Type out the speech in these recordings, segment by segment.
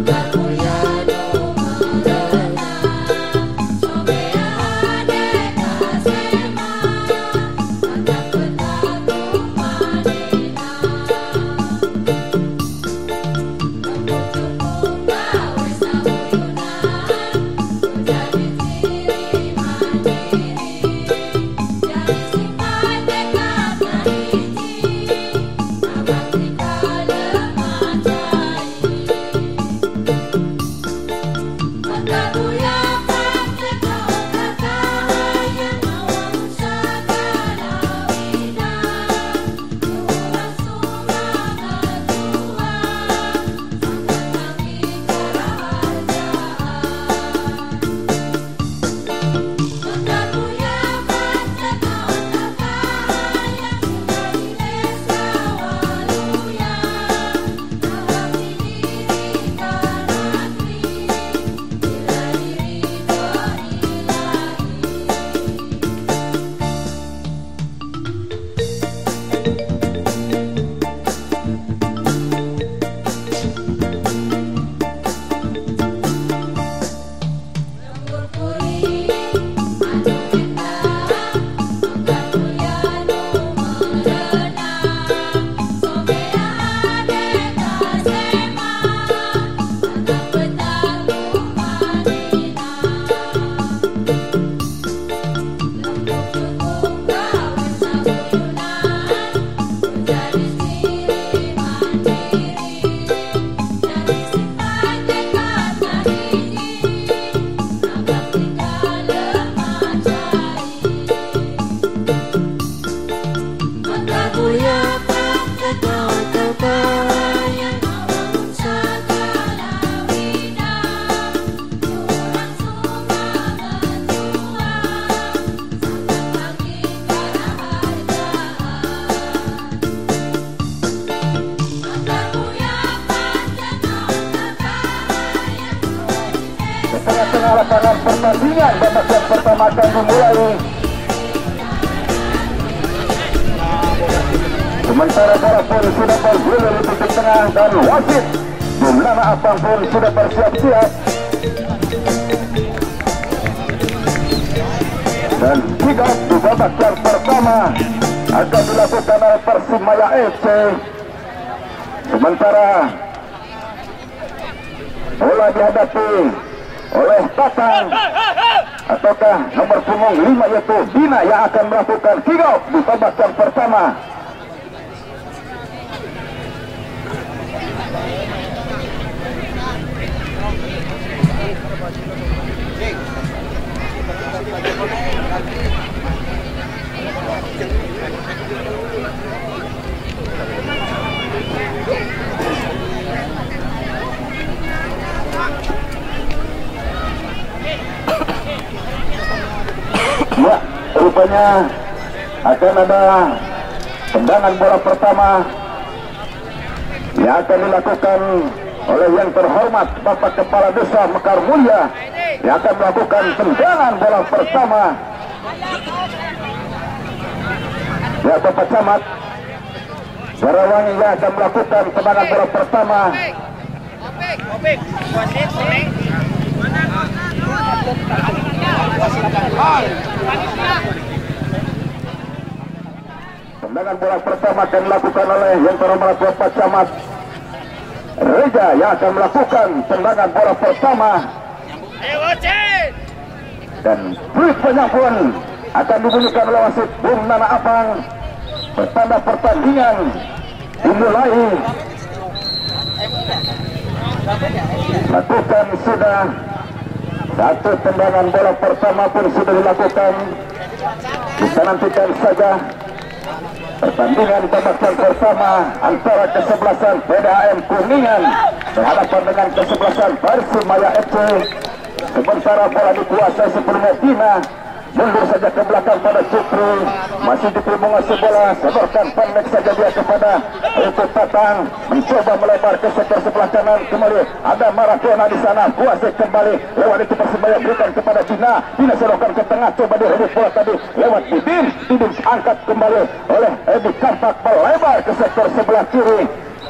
lapangan pertandingan babak yang pertama akan dimulai. Sementara bola pun sudah bergulir di titik tengah dan wasit Bumlana Apang pun sudah bersiap-siap. Dan kick off di babak yang pertama akan dilakukan oleh Persibaya FC. Sementara bola dihadapi oleh Tatang ataukah nomor punggung 5 yaitu Bina yang akan melakukan kick off di babak yang pertama. Ya, rupanya akan ada tendangan bola pertama yang akan dilakukan oleh yang terhormat Bapak Kepala Desa Mekar Mulia yang akan melakukan tendangan bola pertama. Ya, Bapak Camat Warawangi yang akan melakukan tendangan bola pertama. Tendangan bola pertama akan dilakukan oleh yang terhormat Bapak Camat Reja yang akan melakukan tendangan bola pertama. Dan peluit penyampun akan dibunyikan oleh wasit Bumlana Apang. Pertanda pertandingan dimulai. Lakukan sudah satu tendangan bola pertama pun sudah dilakukan. Kita nantikan saja pertandingan babak yang pertama antara kesebelasan PDAM Kuningan berhadapan dengan kesebelasan Persibaya FC. Sementara bola dikuasai sebelumnya Dina, mundur saja ke belakang pada Cukri, masih diberi menguasai bola, sebarkan pendek saja dia kepada Ikut Tatang, mencoba melebar ke sektor sebelah kanan, kembali ada Maradona di sana, kuasai kembali lewat itu Persibaya berikan kepada Dina, Dina serahkan ke tengah, coba direbut bola tadi lewat Didin, Didin angkat kembali oleh Edi Kampak, melebar ke sektor sebelah kiri.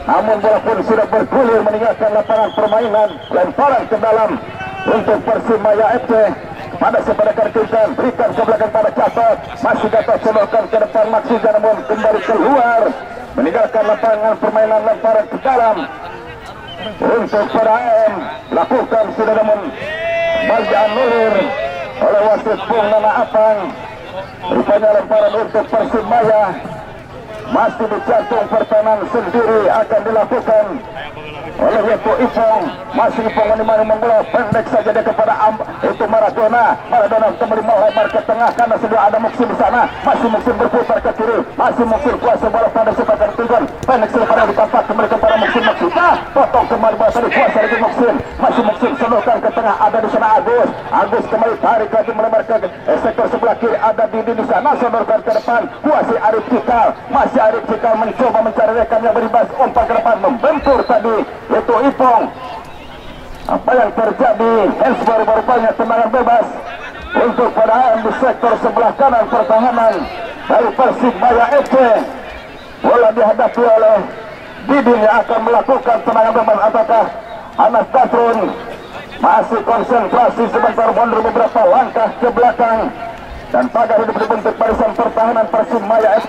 namun bola pun sudah bergulir meninggalkan lapangan permainan. Lemparan ke dalam untuk Persimaya FC. Pada sepadan Kirkan, berikan ke belakang pada Gatot, masih Gatot sodorkan ke depan Maksudnya, namun kembali keluar meninggalkan lapangan permainan. Lemparan ke dalam untuk pada AM, lakukan sudah, namun bagi anulir oleh wasit Bung Nana Apang. Rupanya lemparan untuk Persibaya masih dicantum pertahanan sendiri akan dilakukan oleh Yepo Ipong. Masih Ipong menemani bola pendek saja dia kepada itu Maradona. Maradona kembali melebar ke tengah karena sudah ada Muksin di sana. Masih Muksin berputar ke kiri. Masih Muksin kuasa bola pada sepadan tujuan. Pendek selepas ditampak kembali kepada Muksin. Potong kembali bola tadi kuasa lagi Muksin. Masih Muksin sodorkan ke tengah. Ada di sana Agus. Agus kembali tarik lagi melebar ke sektor sebelah kiri. Ada di sana sodorkan ke depan. Kuasa Arif Cikal. Masih Arif Cikal mencoba mencari rekan yang berimbas. Umpan ke depan membentur tadi itu Ipong. Apa yang terjadi? baru banyak tendangan bebas untuk pada AM di sektor sebelah kanan pertahanan dari Persibaya FC. Bola dihadapi oleh Didin yang akan melakukan tendangan bebas. Apakah Anas Tasrun masih konsentrasi sebentar mundur beberapa langkah ke belakang dan pagar hidup dibentuk barisan pertahanan Persibaya FC.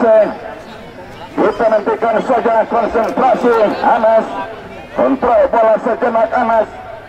Kita nantikan saja konsentrasi Anas. Kontrol bola sejenak Anas.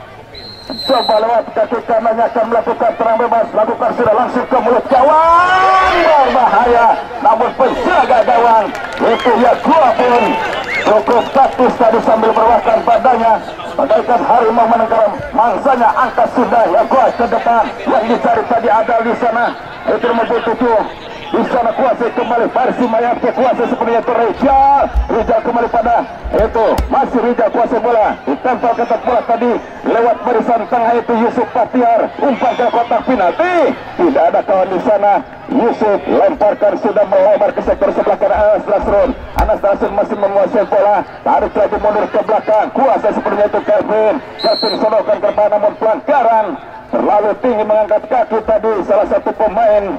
Coba lewat kaki kanannya akan melakukan terang bebas. Lakukan sudah langsung ke mulut gawang. Berbahaya. Namun penjaga gawang itu Yagua pun cukup taktis tadi sambil berwakan badannya. Bagaikan harimau menenggelam. Mangsanya angkat sudah Yagua ke depan. Yang dicari tadi ada di sana. Itu nomor 7. Di sana kuasa kembali Persibaya FC, kuasa sepenuhnya itu Rijal kembali pada itu masih Rijal kuasa bola ditempel ke bola tadi lewat barisan tengah itu Yusuf Patiar, umpan ke kotak penalti. Tidak ada kawan di sana. Yusuf lemparkan sudah melebar ke sektor sebelah kanan. Anas Nasrun masih menguasai bola, tarik lagi mundur ke belakang, kuasa sepenuhnya itu Kevin sodorkan ke depan namun pelanggaran terlalu tinggi mengangkat kaki tadi salah satu pemain.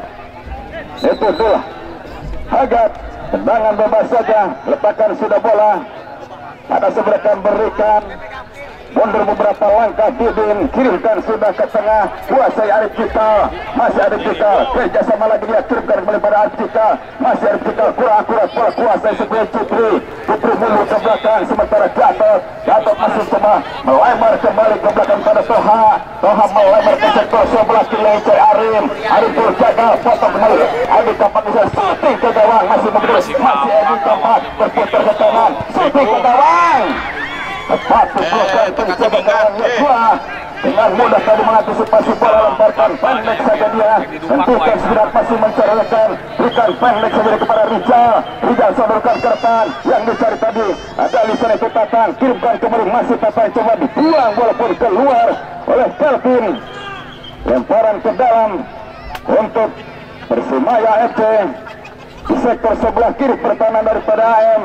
Itu Dul Hagat, tendangan bebas saja, letakkan sudah bola pada seberakan berikan mundur beberapa langkah. Didin kirimkan sudah ke tengah, kuasai Arif Cikal, masih Arif Cikal kerjasama lagi dia kirimkan kembali pada Arif Cikal, masih Arif Cikal kurang akurat bola kuasai sebagai Cipri mundur ke belakang sementara Gatot masih coba melebar kembali ke belakang pada Toha melebar ke sektor sebelah kiri Arif berjaga potong kembali Adi Kampak bisa shooting ke gawang masih Adi Kampak berputar ke kanan shooting ke gawang tepat bukan penjaga gawang Yagua dengan mudah tadi mengantisipasi bola lemparkan pendek saja dia. Hentikan sebentar masih mencari rekan, berikan pendek saja kepada Rijal sodorkan ke depan yang dicari tadi ada di sana itu Tatang, kirimkan kembali masih Tatang coba dibuang bola pun keluar oleh Kelvin. Lemparan ke dalam untuk Persibaya FC di sektor sebelah kiri pertahanan daripada AM.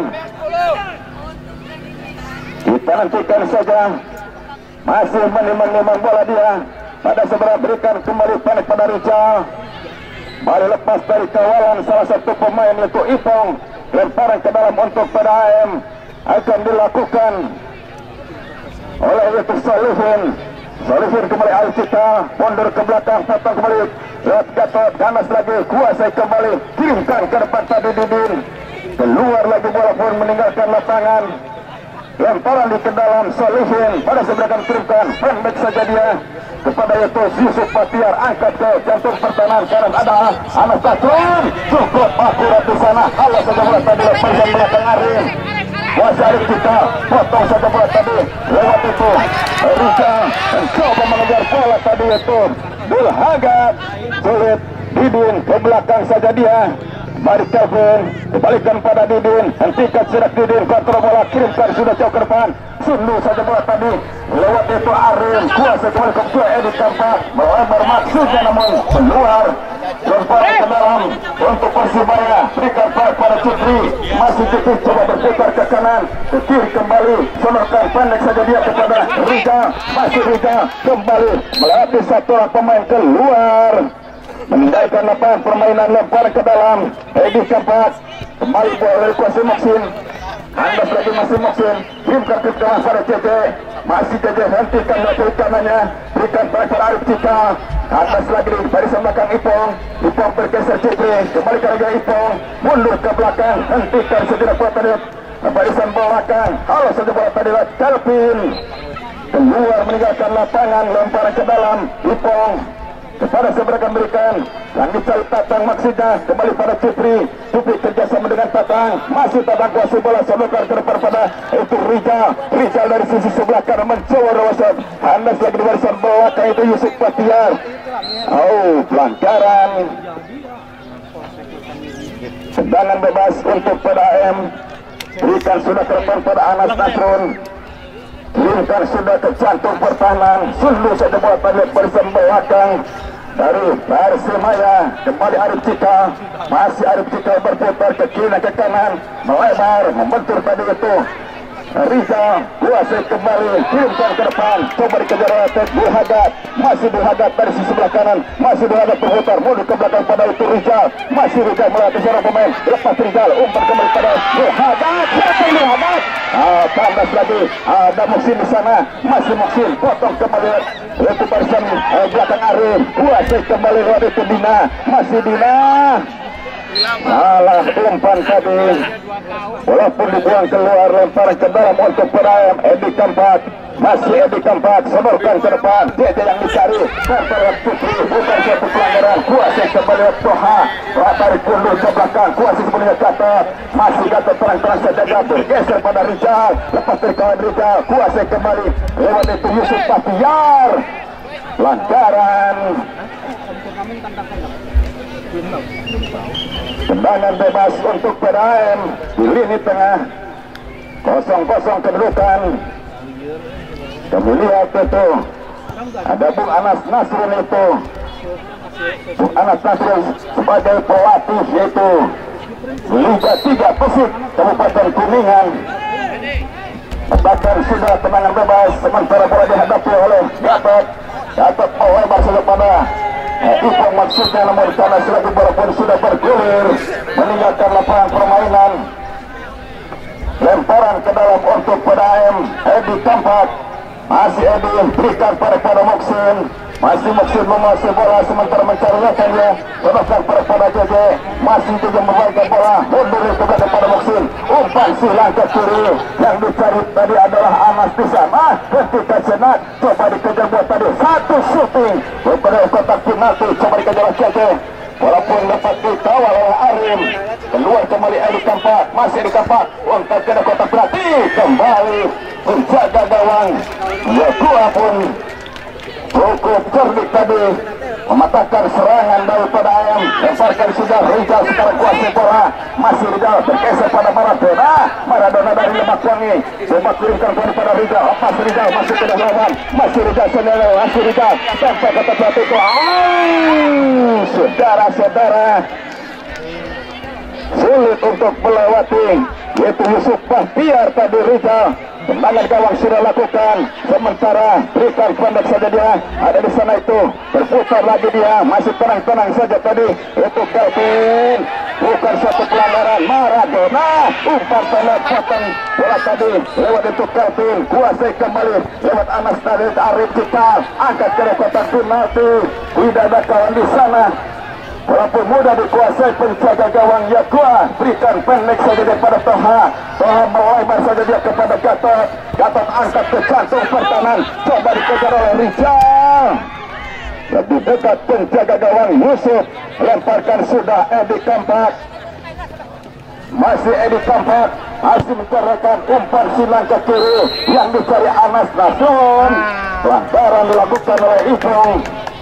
Kita nantikan saja masih menimang bola dia pada sebelah berikan kembali pendek pada Rijal. Baru lepas dari kawalan salah satu pemain yaitu Ipong. Lemparan ke dalam untuk pada AM akan dilakukan oleh itu Solihin kembali Alcita mundur ke belakang potong kembali lewat Gatot ganas lagi kuasai kembali kirimkan ke depan tadi Didin keluar lagi bola pun meninggalkan lapangan. Lemparan di ke dalam Solihin pada seberakan kirimkan pendek saja dia kepada itu Yusuf Patiar angkat ke jantung pertahanan kanan ada Anas Tasrun cukup akurat di sana kalau saja bola tadi lepas dari belakang Arin kuasa Arif kita potong saja bola tadi lewat itu Rijal mencoba mengejar bola tadi itu Dul Hagat sulit Didin ke belakang saja dia. Mari Kelvin kembalikan pada Didin, hentikan sirak Didin, kontrol bola kirimkan sudah jauh ke depan sundu saja bola tadi lewat itu Arin kuasa kembali ke Edi Kampak melebar maksudnya namun keluar. Lemparan ke dalam untuk Persibaya berikan pada Cipri masih Cipri coba berputar ke kanan ke kiri kembali sodorkan pendek saja dia kepada Rijal masih Rijal kembali melewati satu orang pemain keluar meninggalkan lapangan permainan. Lemparan ke dalam Edi Kampak kembali bola dari kuasa Muksin Handas lagi masih Moksin, kirimkan ke tengah pada JJ, masih JJ hentikan dari kanannya, berikan pada Arif Cika. Handas lagi di barisan belakang Ipong bergeser Jepri, kembalikan lagi Ipong, mundur ke belakang, hentikan sejenak bola tadi, barisan belakang, halo saja bola tadi, Calvin keluar meninggalkan lapangan, lemparan ke dalam, Ipong kepada seberang berikan, yang dicari Tatang maksudnya, kembali pada Jepri kerjasama dengan Tatang, masih Tatang kuasai bola, sebelumkan ke depan pada itu Rizal dari sisi sebelah kanan mencoba rawasan, Handas lagi di barisan belakang itu Yusuf Patiar, pelanggaran, tendangan bebas untuk pada AM, berikan sudah ke depan pada Anas Nasrun, kirimkan sudah ke jantung pertahanan, suluh saja bola pada barisan belakang dari Persimaya, kembali Arif Cika, masih Arif Cika berputar ke kiri dan ke kanan, melebar, membentur tadi itu Riza, kuasai kembali, kirimkan ke depan, coba dikejar oleh Buhagat, masih Buhagat dari sisi sebelah kanan, masih Buhagat berputar, mundur ke belakang pada itu Rizal, masih Rizal melatih seorang pemain, lepas Rizal, umpan kembali pada Buhagat, Buhagat, tandas lagi, ada Moksin di sana, masih Moksin, potong kembali, itu barisan belakang Arif, kuasai kembali lewat itu Dina, masih Dina, salah umpan tadi, walaupun dibuang keluar, lemparan ke dalam untuk Perayam. Edi Kampak, masih Edi Kampak, sodorkan ke depan, dia yang dicari, terpelak Putri, bukan satu pelanggaran, kuasai kembali Toha, tarik mundur ke belakang, kuasai sebenarnya Gatot, masih Gatot terang-terang saja Gatot, geser pada Rizal, lepas dari kawan Rizal, kuasai kembali, lewat itu Yusuf Patiar, pelanggaran. Tendangan bebas untuk PDAM di lini tengah, 0-0 kedudukan. Kami lihat itu ada Bung Anas Nasrun itu, Bung Anas Nasrun sebagai pelatih yaitu Liga 3 Persib Kabupaten Kuningan. Bahkan sudah tendangan bebas, sementara bola dihadapi oleh Gatot melebar saja pada Ipong maksudnya, namun karena selagi bola pun sudah bergulir meninggalkan lapangan permainan, lemparan ke dalam untuk PDAM. Edi Kampak, masih Edi berikan pada Moksin, masih Moksin menguasai bola sementara mencari rekannya, letakkan pada JJ, masih JJ membalikkan bola, mundur itu pada Moksin, umpan silang ke kiri, yang dicari tadi adalah Anas di sana, ketika senat, coba dikejar buat tadi, satu shooting, kepada kotak penalti, coba dikejar JJ, walaupun dapat dikawal oleh Arim, keluar kembali Edi Kampak, masih Edi Kampak, untuk ke kotak penalti, kembali menjaga gawang, Yakua pun cukup cerdik tadi, mematahkan serangan daripada Ayam, lemparkan sudah Rizal, sekarang kuasai bola, masih Rizal bergeser pada Maradona dari Lebak Wangi, coba kirimkan pada Rizal, lepas Rizal masih ke dalam, masih Rizal sendiri, masih Rizal sampai ke tempat itu, saudara-saudara, sulit untuk melewati, yaitu Yusuf Bahtiar tadi. Rizal tendangan gawang sudah lakukan, sementara berikan pendek saja dia, ada di sana itu, berputar lagi dia, masih tenang-tenang saja tadi, itu Kelvin, bukan satu pelanggaran, Maradona, umpan pendek potong bola tadi, lewat itu Kelvin, kuasai kembali, lewat Anas tadi, Arif Cika, angkat ke kotak penalti, tidak ada kawan di sana. Walaupun mudah dikuasai penjaga gawang Yakua, berikan pendek saja daripada Toha melebar saja dia kepada Gatot angkat ke jantung pertahanan, coba dikejar oleh Rizal, lebih dekat penjaga gawang Yusuf, lemparkan sudah Edi Kampak, masih Edi Kampak, masih mencerahkan umpan silang ke kiri, yang dicari Anas Nasrun, pelanggaran dilakukan oleh Ipong.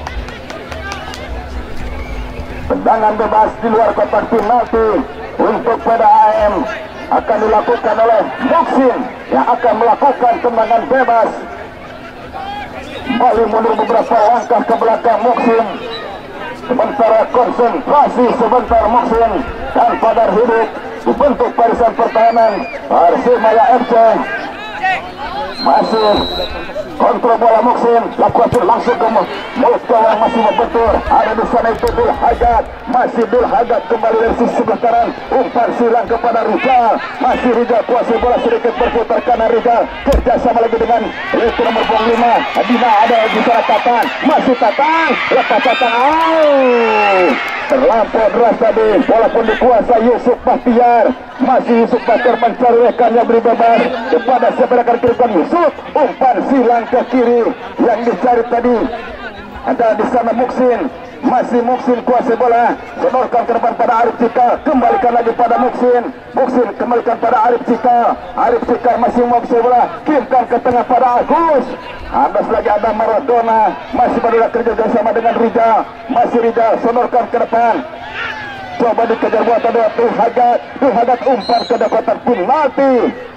Tendangan bebas di luar kotak penalti untuk PDAM akan dilakukan oleh Moksin, yang akan melakukan tendangan bebas. Kembali mundur beberapa langkah ke belakang Moksin, sementara konsentrasi sebentar Moksin, tanpa dar hidup dibentuk barisan pertahanan Persimaya FC. Masih kontrol bola Muksin, lakukan langsung ke mulut gawang, masih membentur. Ada di sana itu Dul Hagat, masih Dul Hagat kembali dari sisi sebelah kanan, umpan silang kepada Rizal, masih Rizal kuasai bola sedikit berputar kanan. Rizal kerjasama lagi dengan itu nomor 5 Dina, ada di sana Tatang, masih Tatang, lepas Tatang, terlampau deras tadi, bola pun dikuasai Yusuf Bahtiar, masih Yusuf Bahtiar mencari rekan yang beri beban kepada siapa yang akan kirimkan Yusuf, umpan silang ke kiri yang dicari tadi. Ada di sana Muksin, masih Muksin kuasai bola, senorkan ke depan pada Arif Cikal, kembalikan lagi pada Muksin, Muksin kembalikan pada Arif Cikal, Arif Cikal masih menguasai bola, kirimkan ke tengah pada Agus. Atas lagi ada Maradona, masih barulah kerja sama dengan Rizal, masih Rizal senorkan ke depan, coba dikejar buatan dari Dul Hagat, umpan ke kotak penalti.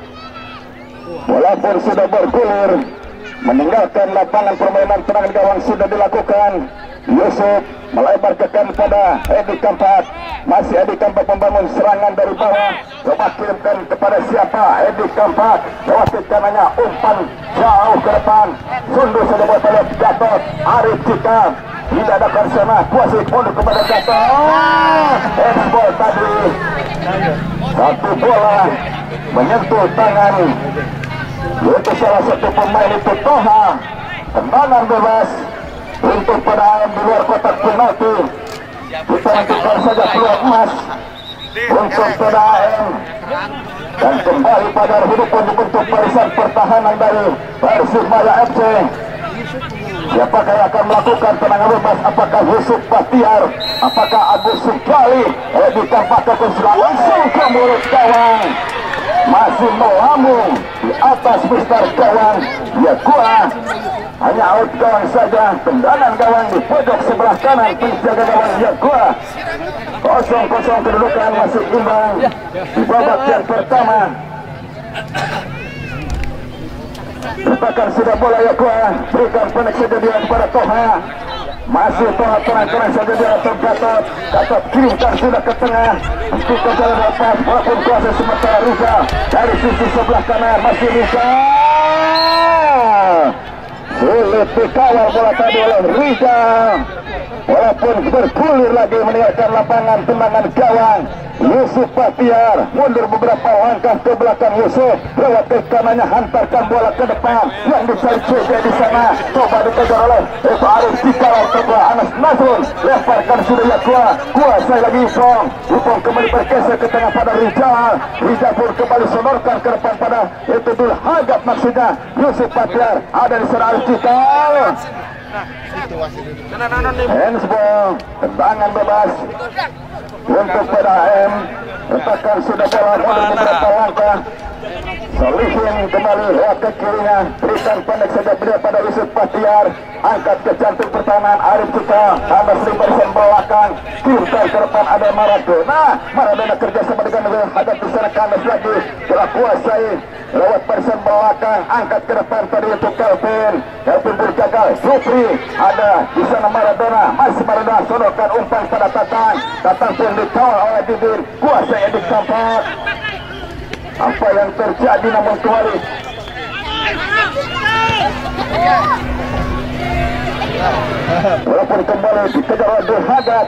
Bola pun sudah bergulir, meninggalkan lapangan permainan, tendangan gawang sudah dilakukan. Yusuf melebar ke kanan pada Edi Kampat, masih Edi Kampat membangun serangan dari bawah, coba kirimkan kepada siapa? Edi Kampat lewat kanannya, umpan jauh ke depan, sundul saja buat oleh Gatot. Arif Cikal tidak ada sana, kuasai mundur kepada Gatot, handball tadi, satu bola menyentuh tangan yaitu salah satu pemain itu Toha. Tendangan bebas untuk pada di luar kotak penalti, kita nantikan saja peluang emas untuk PDAM, dan kembali pada hidup untuk barisan pertahanan dari Persibaya FC. Siapakah yang akan melakukan tendangan bebas? Apakah Yusuf Bahtiar? Apakah Agus Sukali? Edi Kampat langsung ke mulut gawang, masih melambung di atas besar gawang. Ya gua hanya out gawang saja, tendangan gawang di pojok sebelah kanan penjaga gawang. Ya gua 0-0 kedudukan, masih imbang di babak yang pertama. Letakkan sudah bola ya gua, berikan pendek saja dia kepada Toha, masih Toha tenang saja dia atau Gatot kirimkan sudah ke tengah, untuk jalan lepas, walaupun kuasa sementara Rizal dari sisi sebelah kanan, masih Rizal sulit dikawal bola tadi oleh Rizal, walaupun bergulir lagi meninggalkan lapangan, tendangan gawang. Yusuf Bahtiar mundur beberapa langkah ke belakang, Yusuf lewat ke kanannya, hantarkan bola ke depan, yang dicari CJ di sana, coba dikejar oleh Arif Cikal, coba Anas Nasrun, lemparkan sudah ya kuasai lagi Ipong kembali bergeser ke tengah pada Rizal pun kembali sonorkan ke depan pada itu Dul Hagat, maksudnya Yusuf Bahtiar, ada di sana Arif Cikal, handsball, tendangan bebas untuk PDAM. Letakkan sudah bola mundur beberapa langkah, Solihin kembali lewat ke kirinya, berikan pendek saja beliau pada Yusuf Bahtiar, angkat ke jantung pertahanan Arif Cikal, tambah sering barisan belakang, kirimkan ke depan ada Maradona kerjasama dengan Hadat di sana, kandas lagi telah kuasai lewat barisan belakang, angkat ke depan tadi untuk Kelvin berjaga, Supri ada di sana Maradona, masih Maradona sonokan umpan pada Tatang pun dikawal oleh Didin, kuasai Edi Kampat. Apa yang terjadi namun kembali walaupun kembali dikejar oleh Dul Hagat,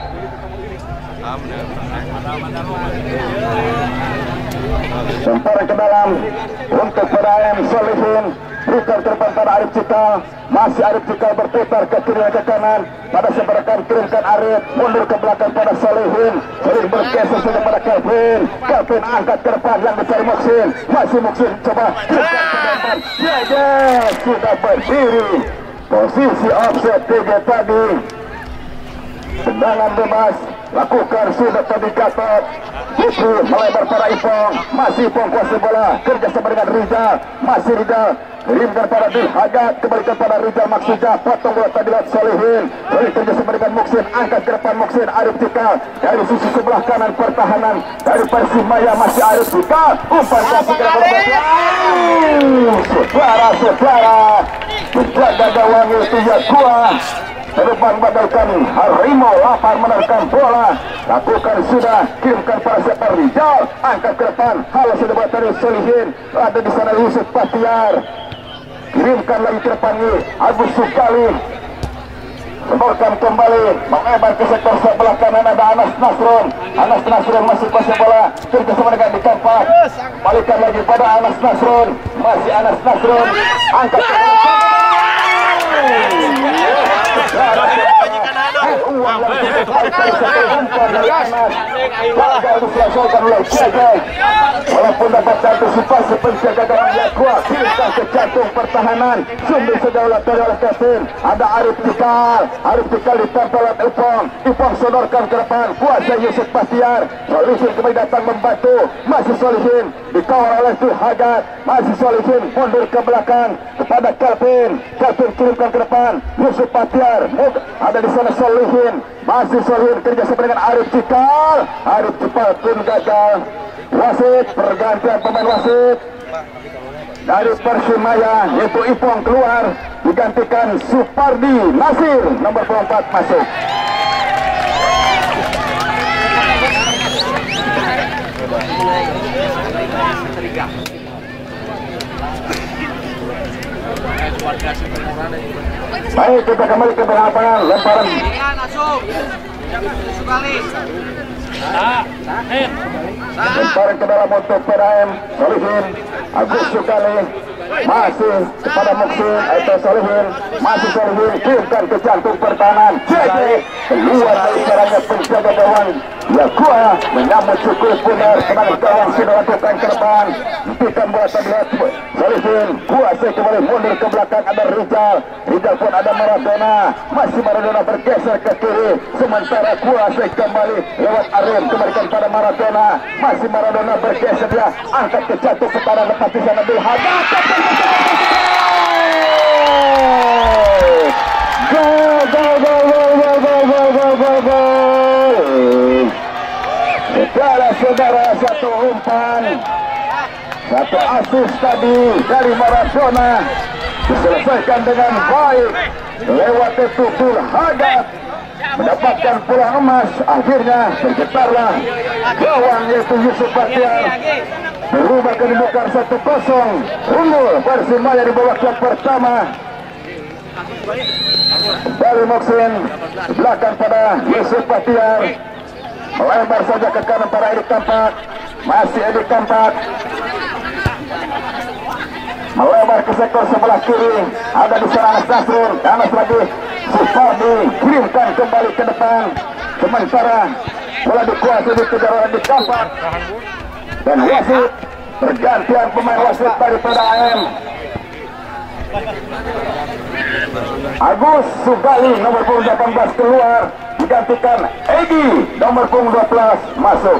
semparan ke dalam untuk PDAM. Solihin berikan ke depan pada Arif Cikal, masih Arif Cikal berputar ke kiri dan ke kanan pada seberang, kirimkan Arif mundur ke belakang pada Solihin bergeser saja pada Kelvin angkat ke depan, yang dicari Muksin, masih Muksin coba kirimkan ke depan, sudah berdiri posisi offset 3 tadi, tendangan bebas lakukan sudah tadi Gatot, itu melebar para Ipong, masih Ipong kuasai bola, kerjasama dengan Rizal, masih Rizal kirimkan pada Dul Hagat, kembalikan pada Rizal, maksudnya potong bola tadi lewat Solihin, kerjasama dengan Muksin, angkat ke depan Muksin, Arif Cikal dari sisi sebelah kanan pertahanan dari Persibaya, masih Arif Cikal, umpan kasih ke depan, saudara penjaga gawang itu ya gua ke depan bagaikan harimau lapar menerkam bola, lakukan sudah, kirimkan pada siapa? Rizal, angkat ke depan, halo sudah buat dari Solihin, ada di sana Yusuf Bahtiar, kirimkan lagi ke depan Agus Sukali, setorkan kembali mengebar ke sektor sebelah kanan, ada Anas Nasrun. Anas Nasrun masih kuasai bola, kerja sama dengan di kampak, balikan lagi pada Anas Nasrun, masih Anas Nasrun, angkat ke gagal diselesaikan oleh Jaga. Walaupun dapat antisipasi penjaga gawang yang kuat, kirimkan ke jantung pertahanan, sumber sedaulat oleh Kevin. Ada Arif Cikal, Arif Cikal ditempel oleh Ipong sodorkan ke depan, kuasa Yusuf Pastiar. Solihin kembali datang membantu, masih Solihin dikawal oleh Hagat, masih Solihin mundur ke belakang kepada Kelvin kirimkan ke depan, Yusuf Pastiar ada di sana. Solihin, masih Solihin kerjasama dengan Arif Cikal pun gagal. Wasit, pergantian pemain wasit dari Persimaya, yaitu Ipong keluar, digantikan Supardi Nasir, nomor 24 masuk. Baik, kita kembali ke lapangan, lemparan lemparan ke dalam untuk PDAM. Solihin, Agus Sukali, masih kepada Muksin atau Solihin, masih Solihin, kirimkan ke jantung pertahanan. Jadi keluar dari caranya penjaga gawang Yakua, menyambut cukup benar, semangat gawang sudah lakukan ke depan, hentikan bola terlihat Solihin, kuasai kembali mundur ke belakang, ada Rizal pun ada Maradona, masih Maradona bergeser ke kiri, sementara kuasai kembali lewat Arim, kembalikan pada Maradona, masih Maradona bergeser, dia angkat ke jantung pertahanan, lepas di sana dihadapkan. Saudara, satu umpan, satu asis tadi dari Maradona diselesaikan dengan baik lewat itu Hagat, mendapatkan pulang emas. Akhirnya bergetarlah gawang yaitu Yusuf Bahtiar, berubah kedudukan 1-0, unggul Persimaya di babak yang pertama. Dari Moksin, belakang pada Yusuf Bahtiar, melebar saja ke kanan para Edik Kampak, masih Edik Kampak melebar ke sektor sebelah kiri, ada di sana Anas Nasrun, Anas lagi Supardi, kirimkan kembali ke depan, sementara bola dikuasai dikejar oleh Edik Kampak dan wasit, pergantian pemain wasit daripada AM. Agus Sugali nomor punggung 18 keluar, digantikan Egi nomor punggung 12 masuk.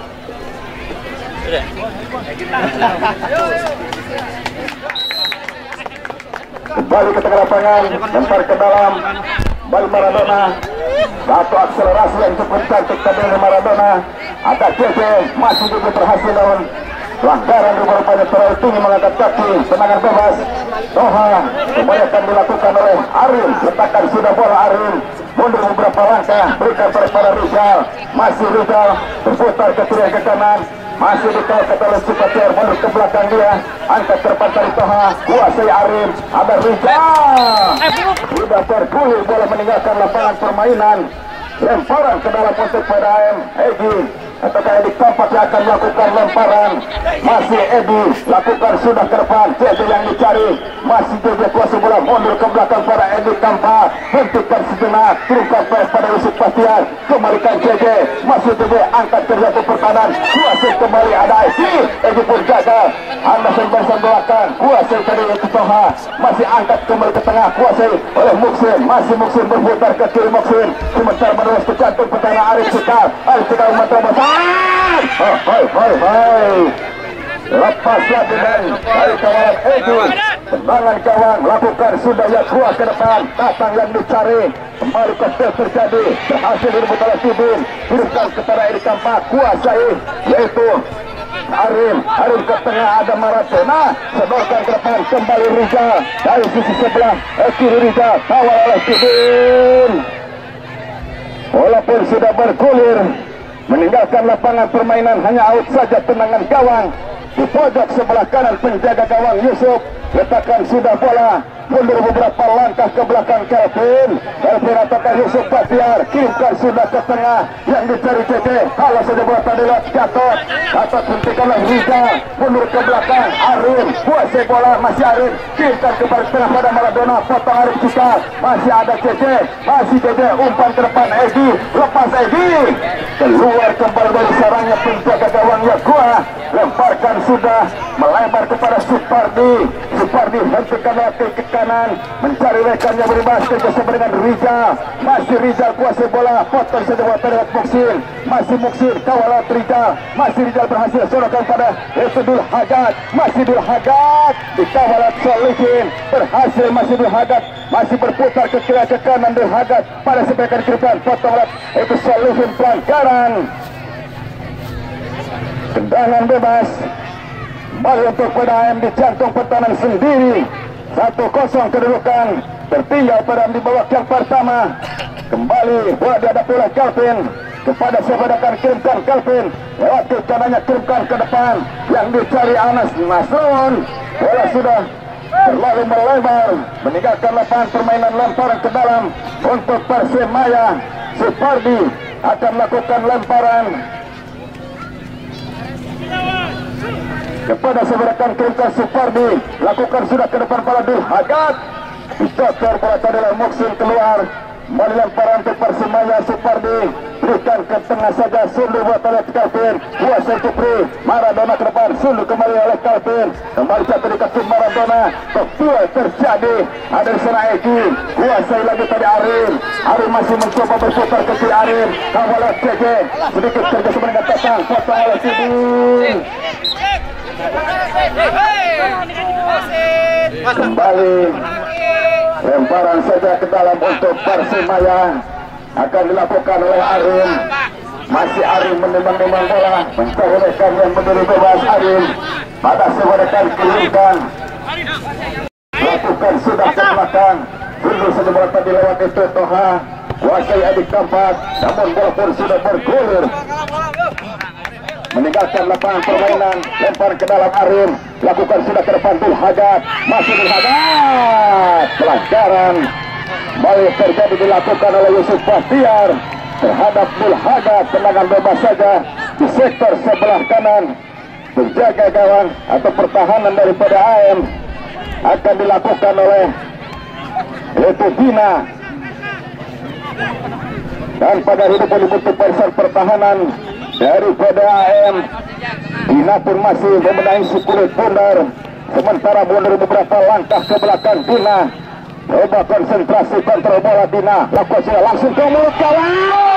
Kembali ke tengah lapangan, lempar ke dalam, balik Maradona, satu akselerasi yang cukup cantik tadi dari Maradona. Ada JJ, masih juga berhasil lawan pelanggaran, rupanya terlalu tinggi mengangkat kaki, tendangan bebas. Toha kebanyakan dilakukan oleh Arim, letakkan sudah bola Arim, mundur beberapa langkah, berikan pada Rizal, masih Rizal berputar ke kiri ke kanan, masih dikawal oleh Supatiar, mundur ke belakang dia, angkat terdepan dari Toha, kuasai Arim, ada Rizal, sudah tergulir bola meninggalkan lapangan permainan, lemparan ke dalam untuk PDAM. Egi apakah Edik Kampak yang akan melakukan lemparan, masih Edi lakukan sudah ke depan, JJ yang dicari, masih JJ kuasa bola, mundur ke belakang pada Edik Kampak, hentikan sejenak, kirimkan pada Yusuf Bahtiar, kembalikan JJ, masih JJ angkat ke jatuh pertahanan, kuasai kembali ada Edi pun gagal, anda bersama belakang, kuasai tadi itu Toha, masih angkat kembali ke tengah, kuasai oleh Muksin, masih Muksin berputar ke kiri Muksin, sementara menerus ke jantung pertahanan Arif Cikal, Arif Cikal menerobos. Lepas lagi dari kawalan Edi, tendangan gawang lakukan sudah yang keluar ke depan, datang yang dicari, kembali kostel terjadi, berhasil direbut oleh Tibin, kirimkan kepada Edik Kampak, kuasai yaitu Arim ke tengah, ada Maradona, sedorkan ke depan, kembali Rizal dari sisi sebelah kiri, Rizal kawal oleh Tibin, walaupun sudah bergulir meninggalkan lapangan permainan, hanya out saja tendangan gawang di pojok sebelah kanan penjaga gawang Yusuf, letakkan sudah bola mundur beberapa langkah ke belakang Kelvin atakan Yusuf Bahtiar, kirimkan sudah ke tengah yang dicari CC, kalau saja bola tadi lewat Gatot, hentikan oleh Riza, mundur ke belakang Arin, kuasai bola masih Arin, kirimkan ke balik tengah pada Maradona, potong Arif Cika, masih ada CC, masih CC, umpan ke depan Edi, lepas Edi, keluar kembali dari sarangnya penjaga gawang Yakua, lemparkan sudah melebar kepada Supardi, Supardi hentikan lewat ke kanan, mencari rekannya berimbas kerjasama dengan Rizal, masih Rizal kuasai bola, potong saja bola terhadap Muksin, masih Muksin kawal lewat Rizal, masih Rizal berhasil sorokan pada Dul Hagat, masih Dul Hagat dikawal lewat Solihin, berhasil masih Dul Hagat, masih berputar ke kiri ke kanan Dul Hagat pada sebelah kiri depan, potong lewat itu Solihin, pelanggaran, tendangan bebas kembali untuk PDAM di jantung pertahanan sendiri. 1-0 kedudukan, tertinggal PDAM di babak yang pertama. Kembali bola dihadapi oleh Kelvin kepada Sefadakan, kirimkan Kelvin lewat ke kanannya, kirimkan ke depan yang dicari Anas Nasrun, bola sudah terlalu melebar meninggalkan lapangan permainan, lemparan ke dalam untuk Persebaya. Supardi akan melakukan lemparan kepada Sefadakan, kirimkan Supardi, lakukan sudah ke depan pada Dul Hagat, dicotor bola tadi oleh Muksin, keluar kembali lemparan untuk Persebaya. Supardi berikan ke tengah saja, sundu bola tadi Kelvin, kuasai Kupri, Maradona ke depan, sundu kembali oleh Kelvin, kembali jatuh di kaki Maradona, ketua terjadi ada di sana Eki, kuasai lagi tadi Arin, Arin masih mencoba berputar ke kiri Arin, kawal oleh CJ, sedikit kerjasama dengan Tatang, potong oleh Sidin, kembali lemparan saja ke dalam untuk Persebaya, akan dilakukan oleh Arin, masih Arin menimbang-nimbang bola, mencari rekan yang berdiri bebas. Arin pada Sefadakan, kirimkan, lakukan sudah ke belakang, dulu saja bola tadi lewat itu Toha, kuasai Adik Kampat, namun bola pun sudah bergulir meninggalkan lapangan permainan, lempar ke dalam Arin, lakukan sudah ke depan Dul Hagat, masih Dul Hagat, pelanggaran kembali terjadi dilakukan oleh Yusuf Bahtiar terhadap Dul Hagat, tendangan bebas saja di sektor sebelah kanan, penjaga gawang atau pertahanan daripada AM akan dilakukan oleh yaitu Dina, dan pada hidup dibutuh barisan pertahanan daripada AM. Dina pun masih membenahi si kulit bundar, sementara mundur beberapa langkah ke belakang. Dina coba konsentrasi kontrol bola, Dina lakukan sudah langsung ke mulut kawan.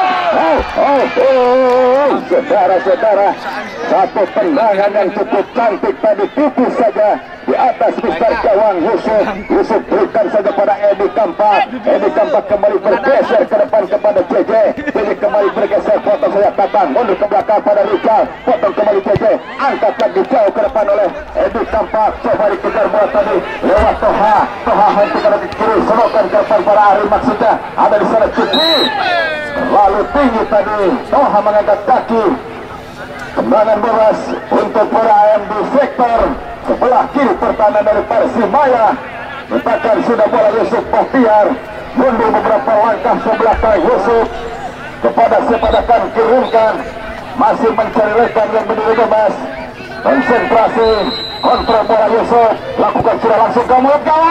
Saudara-saudara, satu tendangan yang cukup cantik tadi, tipis saja di atas Mister gawang Yusuf. Yusuf berikan saja pada Edi Kampak, Edi Kampak kembali bergeser ke depan kepada JJ, JJ kembali bergeser, potong saja Tatang, mundur ke belakang pada Rizal, potong kembali JJ, angkat lagi jauh ke depan oleh Edi Kampak, coba dikejar bola tadi lewat Toha, Toha hentikan ke kiri, serokan ke depan para Ari, maksudnya ada di sana Cipri, terlalu tinggi tadi, Toha mengangkat kaki. Tendangan bebas untuk para AM di sektor sebelah kiri pertahanan dari Persebaya. Letakkan sudah bola Yusuf Bahtiar, mundur beberapa langkah ke belakang Yusuf kepada Sefadakan, kirimkan, masih mencari rekan yang berdiri bebas, konsentrasi kontrol bola Yusuf, lakukan sudah langsung ke mulut gawang.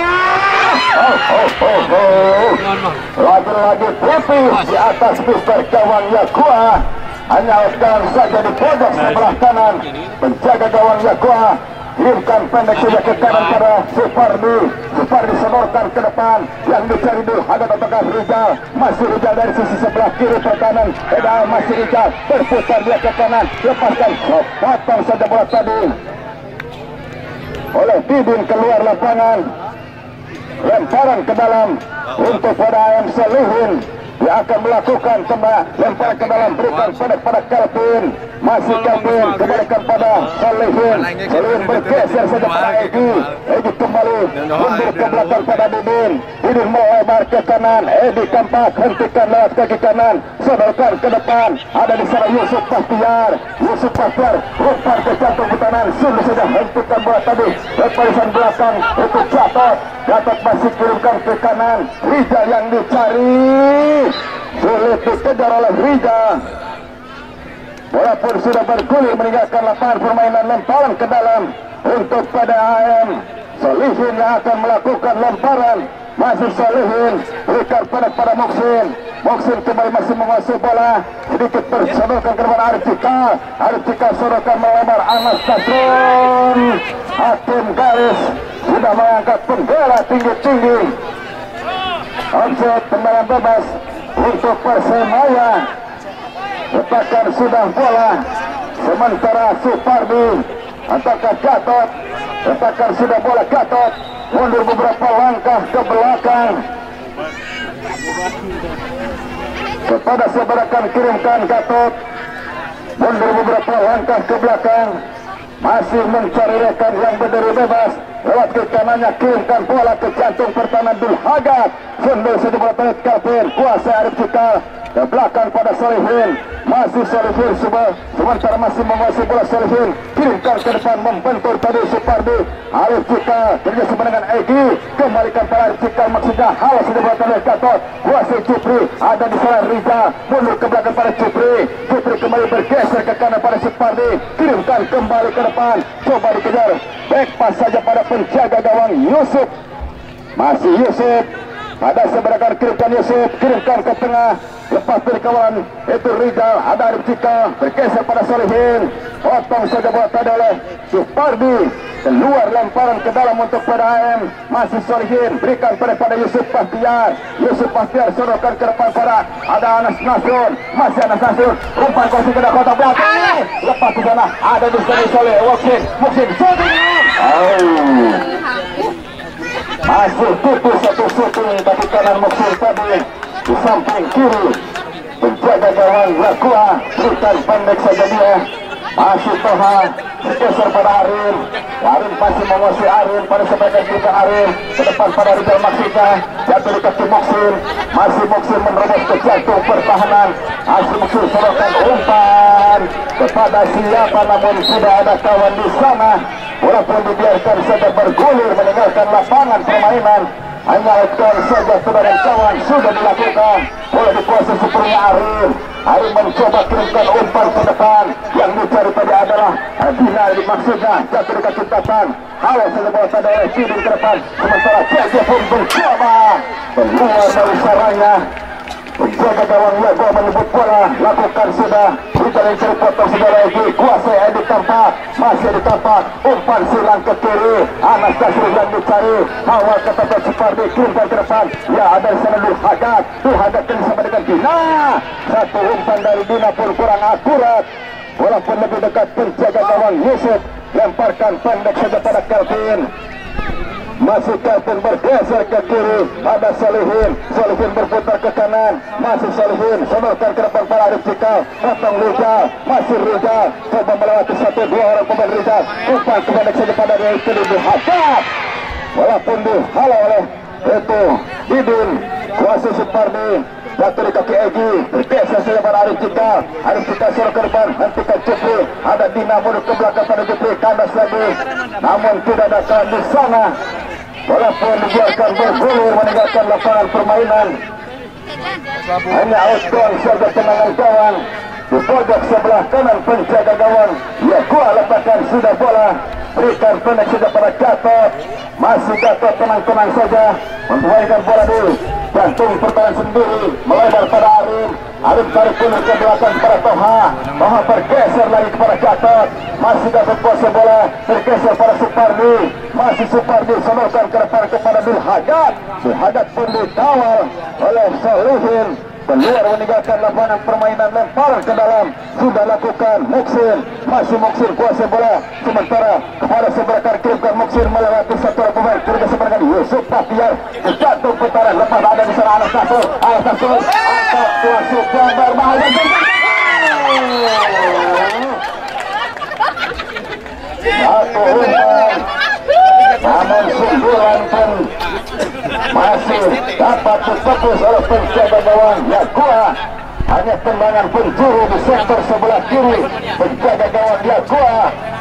Lagi-lagi tipis di atas Mister gawang Yakua, hanya sekarang saja di pojok sebelah kanan, penjaga gawang Yakua kirimkan pendek saja ke kanan pada Supardi, Supardi senorkan ke depan, yang dicari Dul Hagat ataukah Rizal, masih Rizal dari sisi sebelah kiri pertahanan, masih Rizal berputar dia ke kanan, lepaskan, potong saja bola tadi oleh Didin, keluar lapangan, lemparan ke dalam untuk pada AM Solihin, dia akan melakukan lempar ke dalam, berikan pada Kelvin, masih kapten kembalikan pada Solihin. Solihin bergeser saja pada Egi. Egi kembali mundur ke belakang pada Didin. Didin melebar ke kanan. Edi Kampak hentikan lewat kaki kanan, sodorkan ke depan. Ada di sana Yusuf Bahtiar. Yusuf Bahtiar umpan ke jantung pertahanan, sudah saja hentikan bola tadi. Barisan belakang itu Gatot. Gatot masih kirimkan ke kanan. Rijal yang dicari, sulit dikejar oleh Rijal. Bola pun sudah bergulir meninggalkan lapangan permainan. Lemparan ke dalam untuk pada AM. Solihin yang akan melakukan lemparan. Masih Solihin berikan pada Moksin. Moksin kembali masih menguasai bola, sedikit tersodorkan ke depan Arif Cika. Arif Cika sodorkan melebar Anas Kasron. Hakim garis sudah mengangkat bendera tinggi-tinggi. Offset tendangan bebas untuk Persebaya. Letakkan sudah bola, sementara Supardi ataukah Gatot. Letakkan sudah bola Gatot, mundur beberapa langkah ke belakang. Kepada seberakan kirimkan Gatot, mundur beberapa langkah ke belakang, masih mencari rekan yang berdiri bebas. Lewat ke kanannya kirimkan bola ke jantung pertahanan Dul Hagat. Sundul saja bola tarik kapten kuasa Arif Cika. Ke belakang pada Solihin, masih Solihin sementara masih menguasai bola. Solihin kirimkan ke depan, membentur tadi Supardi. Arif Cika kerjasama dengan Egi, kembalikan pada Arif Cika, maksudnya halau sudah bola tarik Gatot. Kuasai Cipri, ada di sana Riza, mundur ke belakang pada Cipri. Cipri kembali bergeser ke kanan pada Supardi, kirimkan kembali ke depan, coba dikejar. Back pass saja pada penjaga gawang Yusuf. Masih Yusuf, ada seberakan kirimkan Yusuf, kirimkan ke tengah. Lepas dari kawan itu Rizal, ada Arif Cika bergeser pada Solihin, potong saja bola tadi oleh Supardi. Keluar lemparan ke dalam untuk pada AM. Masih Solihin berikan pada Yusuf Bahtiar. Yusuf Bahtiar sodorkan ke depan pada ada Anas Nasrun. Masih Anas Nasrun, umpan kosong ke dalam kotak belakang. Lepas di sana ada di sana Soleh Moksin masih tutup satu shooting bagi kanan Moksin tadi di samping kiri. Penjaga gawang Lakua berikan pendek saja dia. Masih Toha bergeser pada Arin. Arin masih menguasai Arin pada sebagian juga Arin ke depan pada Rizal Maksika, jatuh di kaki Moksin. Masih Moksin menerobos ke jantung pertahanan. Masih Moksin sodorkan umpan kepada siapa, namun tidak ada kawan di sana. Bola pun dibiarkan saja bergulir meninggalkan lapangan permainan. Hanya outdoor saja saudara kawan sudah dilakukan. Bola dikuasai sepenuhnya Arin. Arin mencoba kirimkan umpan ke depan. Yang dicari tadi adalah Dinari, maksudnya jatuh di kaki Tatang. Halau saja bola tadi oleh Sidin ke depan. Sementara JJ pun mencoba keluar dari sarangnya. Penjaga gawang Lego menyebut bola, lakukan sudah. Kita yang cari potong sudah lagi. Kuasai Edi Tampak, masih Edi Tampak. Umpan silang ke kiri. Anas Dasri yang dicari. Awal ke tempat Supardi, kirimkan ke depan. Ya, ada di sana Dul Hagat. Dul Hagat bersama dengan Dina. Satu umpan dari Dina pun kurang akurat. Bola pun lebih dekat penjaga gawang Yusuf. Lemparkan pendek saja pada Kelvin. Masih Kelvin bergeser ke kiri. Ada Solihin. Solihin berputar ke kanan. Masih Solihin sodorkan ke depan pada Arif Cika. Potong Rizal. Masih Rizal coba melewati 1-2 orang pemain Rizal. Umpan pendek saja pada dia itu dihajar. Walaupun dihalau oleh itu Didin. Kuasa Supardi jatuh di kaki Egi, bergeser saja pada Arif Cika. Arif Cika sorok ke depan, hentikan Cipri. Ada Dina mundur ke belakang pada Cipri, kandas lagi, namun tidak ada kawan di sana. Bola pun dibiarkan bergulir meninggalkan lapangan permainan. Hanya outdoor saja tendangan kawan di pojok sebelah kanan penjaga gawang. Ya, gua letakkan sudah bola, berikan pendek saja pada Gatot. Masih Gatot tenang-tenang saja membuahkan bola dulu. Jantung pertahanan sendiri melebar pada Arin. Arin tarik punir ke belakang kepada Toha. Toha bergeser lagi kepada Gatot. Masih Gatot kuasa bola, bergeser pada Supardi. Masih Supardi sodorkan ke depan kepada Dul Hagat. Dul Hagat pun dikawal oleh Solihin. Keluar meninggalkan lapangan permainan, lemparan ke dalam sudah lakukan Moksin. Masih Moksin kuasa bola, sementara kepada seberakan kirimkan Moksin melewati satu pemain kerja sebenarnya Yusuf Bahtiar. Jantung putaran lepas ada di sana Anas Nasrul. Anas Nasrul angkat kuasa berbahaya. Satu umpan, namun sundulan pun masih dapat ditebus oleh penjaga gawang Yakua. Hanya tendangan penjuru di sektor sebelah kiri penjaga gawang Yakua.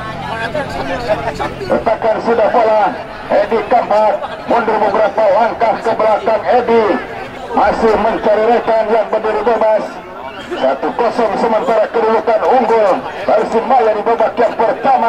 Letakkan sudah bola, Edi Kampak mundur beberapa langkah ke belakang. Edi masih mencari rekan yang berdiri bebas. 1-0 sementara kedudukan unggul Persimaya di babak yang pertama.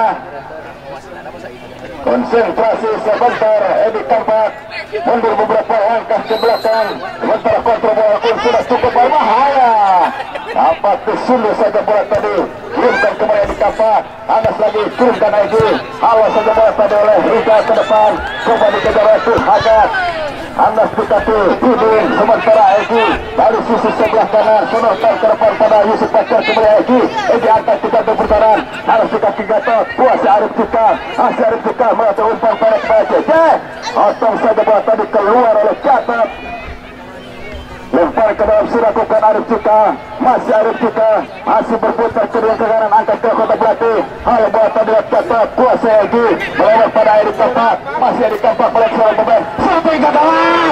Konsentrasi sebentar, Edi Kampak mundur beberapa langkah ke belakang. Sementara kontrol bola pun sudah cukup berbahaya. Nampak kesundur saja bola tadi. Kirimkan kembali Edi Kampak. Anas lagi, kirimkan lagi. Awas saja bola tadi oleh Riga ke depan. Coba dikejar oleh Hagat. Anas dikati Tudin. Sementara Egi dari sisi sebelah kanan sonorkan ke depan pada Yusuf Pacar. Kembali Egi. Egi angkat tiga berputaran. Anas dikati Gatot. Kuasa Arif Cika. Masih Arif Cika melatih umpan pada kepada Cece. Otong saja bola tadi keluar oleh Gatot. Lempar ke dalam sudah bukan Arif Cika. Masih Arif Cika. Masih berputar kedua ke kanan. Angkat ke kotak belakang. Hal bola tadi Gatot. Kuasa Egi. Melewat pada Edi Kampak. Masih Edi Kampak melewat seorang pemain. Sampai ke gawang.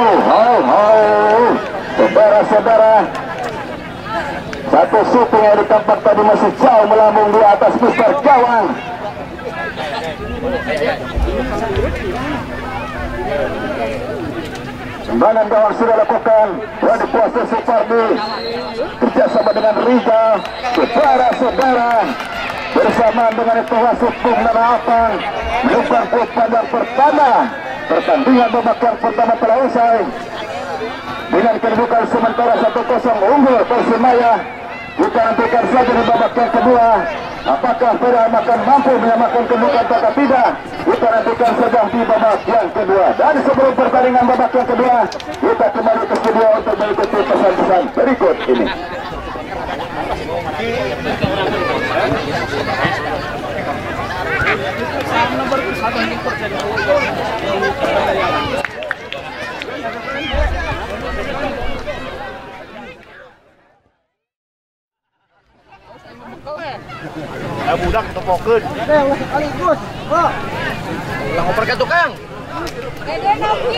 Saudara-saudara, satu shooting Edi Kampak tadi masih jauh melambung di atas mister gawang. Tendangan gawang sudah lakukan. Dari kuasa Supardi kerjasama dengan Riga. Saudara-saudara, bersamaan dengan itu wasit Bung Nanapang melakukan pandang pertama. Pertandingan babak yang pertama telah usai dengan kedudukan sementara 1-0 unggul Persimaya. Kita nantikan saja di babak yang kedua. Apakah Peda akan mampu menyamakan kedudukan atau tidak? Kita nantikan saja di babak yang kedua. Dan sebelum pertandingan babak yang kedua, kita kembali ke studio untuk mengikuti pesan-pesan berikut ini. Budak topokeun. Sekaligus. Ulang oper ka tukang. Dede nopi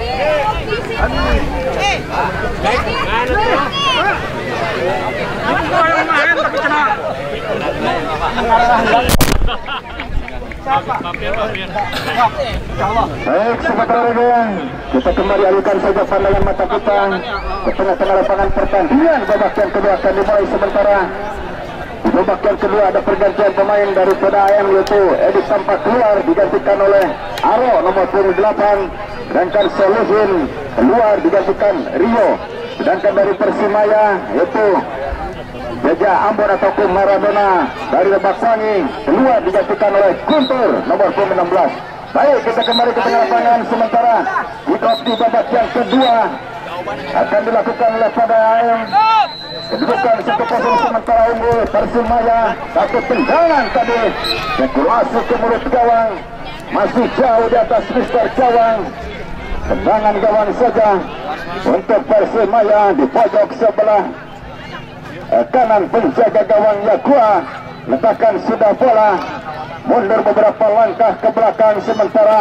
Baik, sebentar lagi kita kembali alihkan saja pandangan mata kita ke tengah-tengah lapangan pertandingan. Babak yang kedua akan dimulai sementara. Di babak yang kedua ada pergantian pemain dari PDAM, yaitu Edi Kampak keluar digantikan oleh Aro nomor 28, sedangkan Solihin keluar digantikan Rio. Sedangkan dari Persimaya yaitu Jaja Ambon ataupun Maradona dari Lebakwangi keluar digantikan oleh Guntur nomor 16. Baik, kita kembali ke tengah lapangan sementara di babak yang kedua akan dilakukan oleh PDAM. Kedudukan 1-0 sementara unggul Persimaya. Satu tendangan tadi spekulasi ke mulut gawang, masih jauh di atas mister gawang. Tendangan gawang saja untuk Persimaya di pojok sebelah kanan penjaga gawang Yakua. Letakkan sudah bola, mundur beberapa langkah ke belakang sementara.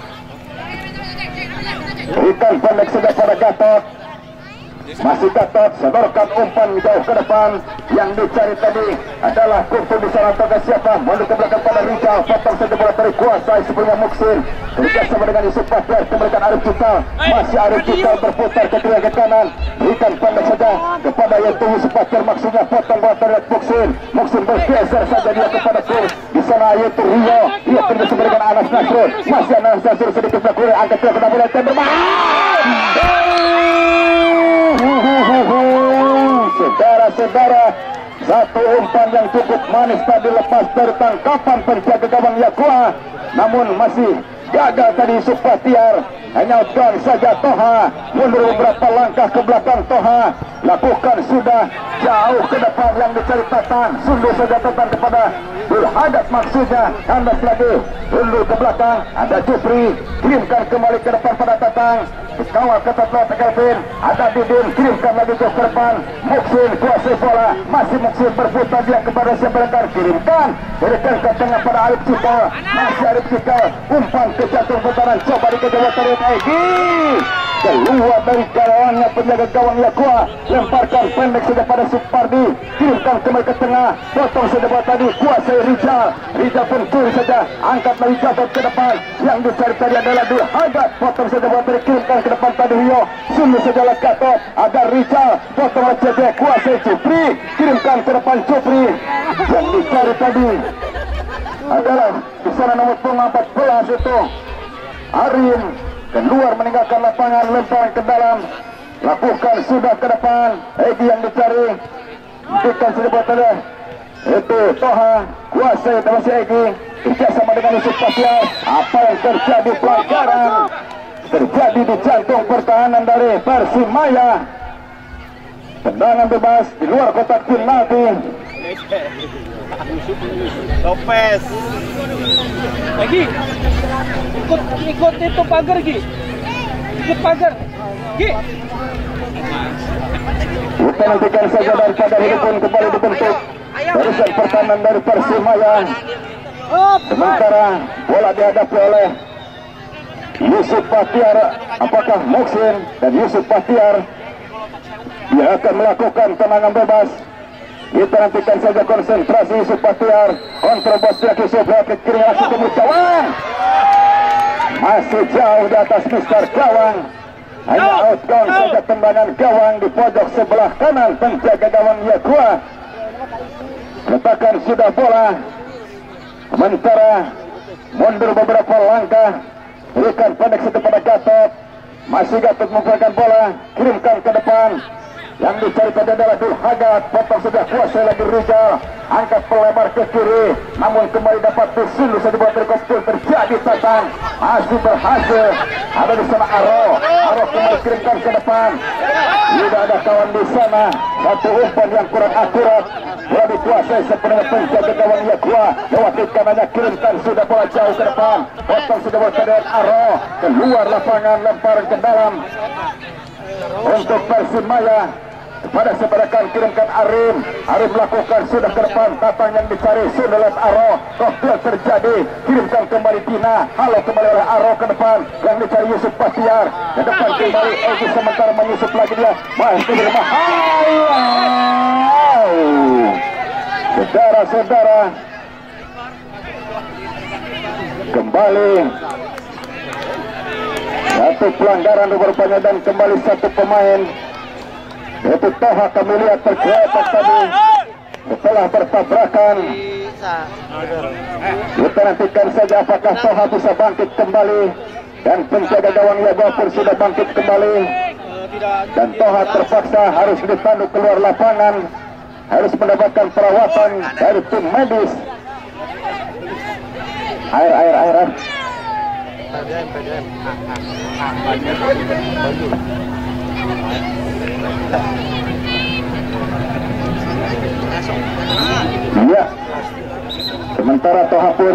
Berikan pendek saja pada Gatot. Masih Gatot, sodorkan umpan jauh ke depan. Yang dicari tadi adalah Kuntu di sana atau siapa. Mundur ke belakang pada Rijal. Potong saja bola dari kuasa sebelumnya Muksin. Kerjasama dengan Yusuf Pacar. Kembalikan Arif Cikal. Masih Arif Cikal berputar ke kiri ke kanan. Berikan pendek saja kepada yaitu Yusuf Pacar. Maksudnya potong bola dari Muksin. Muksin bergeser saja dia kepada Kur. Di sana yaitu Rio. Dia kerjasama dengan Anas Nasrul. Masih Anas Nasrul sedikit berkurang. Angkat ke depan bola saudara-saudara, satu umpan yang cukup manis tadi lepas dari tangkapan penjaga gawang Yakua, namun masih gagal tadi Supatiar. Hanya outdoor saja Toha, mundur beberapa langkah ke belakang Toha, lakukan sudah jauh ke depan yang dicari Tatan. Sundur saja Tatan kepada Hadap maksudnya. Kandas lagi. Undur ke belakang. Ada Jupri. Kirimkan kembali ke depan pada Tatang. Kawal ketat Lotte Kelvin. Ada Didin. Kirimkan lagi ke depan. Muksin kuasai bola. Masih Muksin berputar dia kepada siapa. Kirimkan. Berikan ke tengah pada Arif Cikal. Masih Arif Cikal. Umpan ke jantung putaran. Coba dikejar dari Egi. Keluar dari gawangnya penjaga gawang Yakua. Lemparkan pendek saja pada Supardi. Kirimkan kembali ke tengah. Potong saja bola tadi. Kuasai Rizal. Rizal pun curi saja. Angkat lagi Gatot ke depan. Yang dicari tadi adalah Dul Hagat. Potong saja bola tadi. Kirimkan ke depan tadi Rio. Sungguh saja lah Gatot. Ada Rizal. Potong saja. Kuasai Jupri. Kirimkan ke depan Jupri. Yang dicari tadi adalah di sana nomor 14 itu Arin. Keluar meninggalkan lapangan, lempar ke dalam, lakukan sudah ke depan. Egi yang dicari, berikan sudah buat tadi. Itu Toha, kuasai masih Egi, kerjasama dengan Yusuf Pasiar. Apa yang terjadi? Pelanggaran terjadi di jantung pertahanan dari Persimaya. Tendangan bebas di luar kotak penalti. Lopez lagi ikut itu pagar Gi, ikut pagar Gi. Kita nantikan saja daripada hidup pun kembali dibentuk barisan pertahanan dari Persimaya. Sementara bola dihadapi oleh Yusuf Bahtiar. Apakah Muksin dan Yusuf Bahtiar dia akan melakukan tendangan bebas? Kita nantikan saja konsentrasi Yusuf Bahtiar. Kontrol Yusuf ke kiri langsung ke gawang. Masih jauh di atas Mister Gawang. Hanya outbound saja tendangan gawang di pojok sebelah kanan penjaga gawang Yakua. Letakkan sudah bola. Sementara mundur beberapa langkah. Berikan pendek situ pada Gatot. Masih Gatot memperolehkan bola. Kirimkan ke depan. Yang dicari tadi adalah Dul Hagat. Potong sudah kuasai lagi Rizal. Angkat pelebar ke kiri. Namun kembali dapat disunduh saja buat Rikopul. Terjadi Tatang. Masih berhasil. Ada di sana Aro. Aro kembali kirimkan ke depan. Tidak ada kawan di sana. Satu umpan yang kurang akurat. Bola dikuasai sepenuhnya penjaga gawang Yakua. Lewati kanannya kirimkan sudah bola jauh ke depan. Potong sudah bola dengan Aro. Keluar lapangan lemparan ke dalam. Untuk Persimaya. Kepada seberakan kirimkan Arim. Arim melakukan sudah ke depan. Tatang yang dicari sudah lewat Aro. Koktel terjadi. Kirimkan kembali Tina. Halo kembali oleh Aro ke depan. Yang dicari Yusuf Bahtiar. Ke depan kembali Egi sementara menyusup lagi dia. Masih berbahaya. Saudara-saudara, kembali satu pelanggaran rupanya dan kembali satu pemain. Yaitu Toha kami lihat tergeletak tadi setelah bertabrakan. Kita nantikan saja apakah Toha bisa bangkit kembali. Dan penjaga gawang Yakua pun sudah bangkit kembali. Dan Toha terpaksa harus ditanduk keluar lapangan. Harus mendapatkan perawatan dari tim medis. Air. Iya. Sementara Toha pun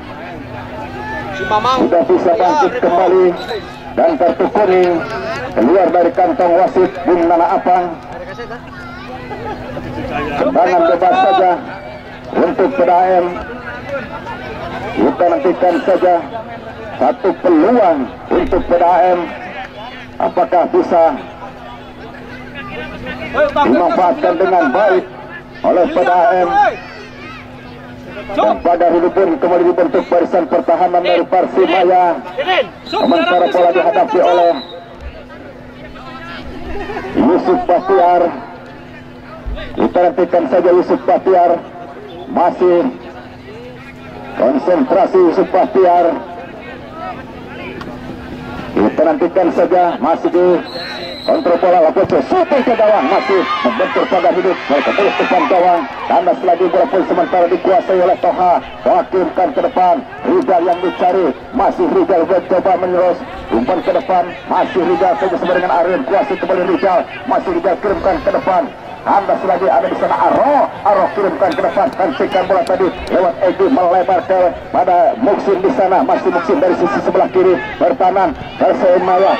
sudah bisa bangkit kembali dan kartu kuning keluar dari kantong wasit Bung Nana Apang. Tendangan bebas saja untuk PDAM. Kita nantikan saja satu peluang untuk PDAM. Apakah bisa dimanfaatkan dengan baik oleh PDAM? Dan pada hidup pun kembali dibentuk barisan pertahanan dari Persimaya. Sementara bola dihadapi oleh Yusuf Bahtiar. Kita nantikan saja Yusuf Bahtiar. Masih konsentrasi Yusuf Bahtiar. Kita nantikan saja masih di kontrol bola Laposo. Syuting ke gawang. Masih membentur pada hidup. Mereka terus depan gawang. Kandas lagi bola pun sementara dikuasai oleh Toha. Toha kirimkan ke depan. Rizal yang dicari. Masih Rizal mencoba menyerus. Umpan ke depan. Masih Rizal saja sama dengan Arin. Kuasai kembali Rizal. Masih Rizal kirimkan ke depan. Ambas lagi ada di sana Aro kirimkan ke depan, hentikan bola tadi lewat Egi melebar pada Muksin di sana, masih Muksin dari sisi sebelah kiri bertahan Persebaya.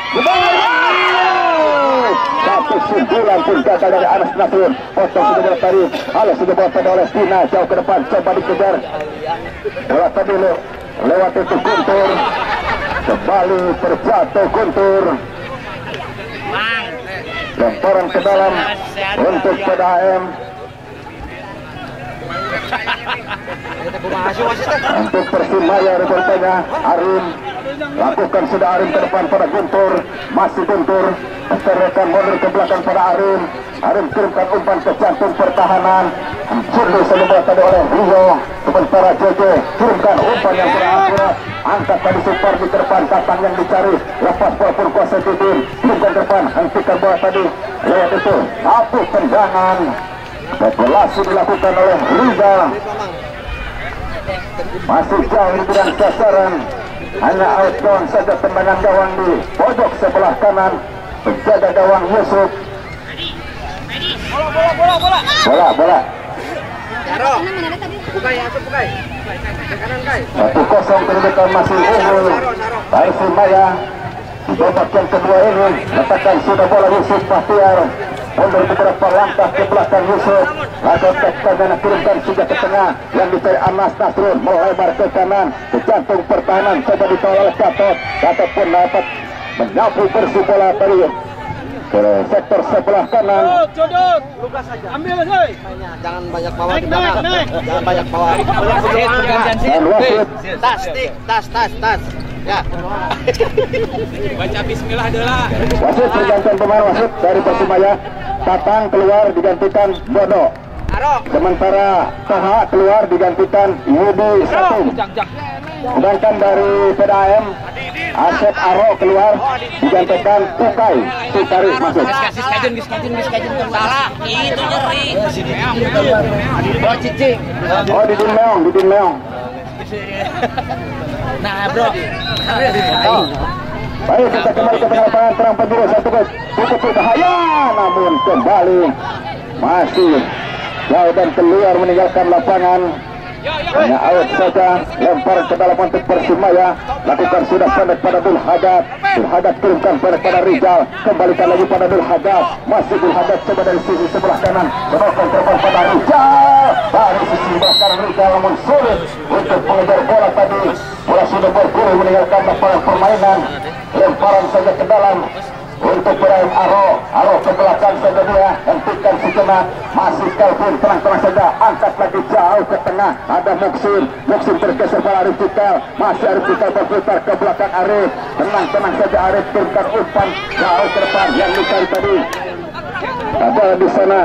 Satu sundulan pun gagal dari Anas Nasrun. Potong sudah bola tadi, sudah bola tadi oleh Tina jauh ke depan, coba dikejar bola tadi lewat itu Guntur, kembali terjatuh Guntur, lemparan ke dalam untuk PDAM. Untuk Persibaya rupanya Arim lakukan sudah Arim ke depan pada Guntur, masih Guntur terrekan mundur ke belakang pada Arim. Arim kirimkan umpan ke jantung pertahanan, sundu saja bola tadi oleh Rio, sementara JJ kirimkan umpan yang kurang akurat, angkat tadi Supardi ke depan, Tatang yang dicari, lepas bola pun kuasa Didin, kirimkan ke depan, hentikan bola tadi lewat itu satu tendangan. Spekulasi dilakukan oleh Riza, masih jauh di bidang sasaran, hanya outdown saja tendangan gawang di pojok sebelah kanan, penjaga gawang Yusuf. Bola. Satu kosong kedudukan masih unggul Persibaya. Di babak yang kedua ini letakkan sudah bola Yusuf Bahtiar, mundur beberapa langkah ke belakang Yusuf, lakukan tekan kirimkan sudah ke tengah yang dicari Anas Nasrun, melebar ke kanan ke jantung pertahanan, coba ditolak oleh Gatot pun dapat menyapu bersih bola tadi ke sektor sebelah kanan. Jodot, ambil say. Jangan banyak bawa di belakang. Jangan banyak bawa. Dan wasit Tas. Ya. Baca bismillah adalah. Wasit pergantian pemain wasit dari Persibaya. Tatang keluar digantikan Bodo. Sementara Toha keluar digantikan Yudi Satung. Sedangkan dari PDAM Asep Aro keluar digantikan Tukai Sukari masuk. Salah, itu nyeri. Oh Didin Meong. Nah bro. Baik, kita kembali ke tengah lapangan, terang penjuru satu gol cukup berbahaya, namun kembali masih jauh dan keluar meninggalkan lapangan. Hanya out saja, lempar ke dalam untuk Persibaya, lakukan sudah pendek pada Dul Hadad kirimkan pendek pada Rizal, kembalikan lagi pada Dul Hadad, masih Dul Hadad coba dari sisi sebelah kanan, menolong terbang pada Rizal, dari sisi sebelah kanan Rizal namun sulit untuk mengejar bola tadi, bola sudah bergulir meninggalkan lapangan permainan, lemparan saja ke dalam untuk berakhir Aro ke belakang saja dia, hentikan sejenak, masih Kelvin tenang saja, angkat lagi jauh ke tengah, ada Muksin tergeser pada Arif Cikal, masih Arif Cikal berputar ke belakang Arif, tenang saja Arif kirimkan umpan jauh ke depan yang dicari tadi, ada di sana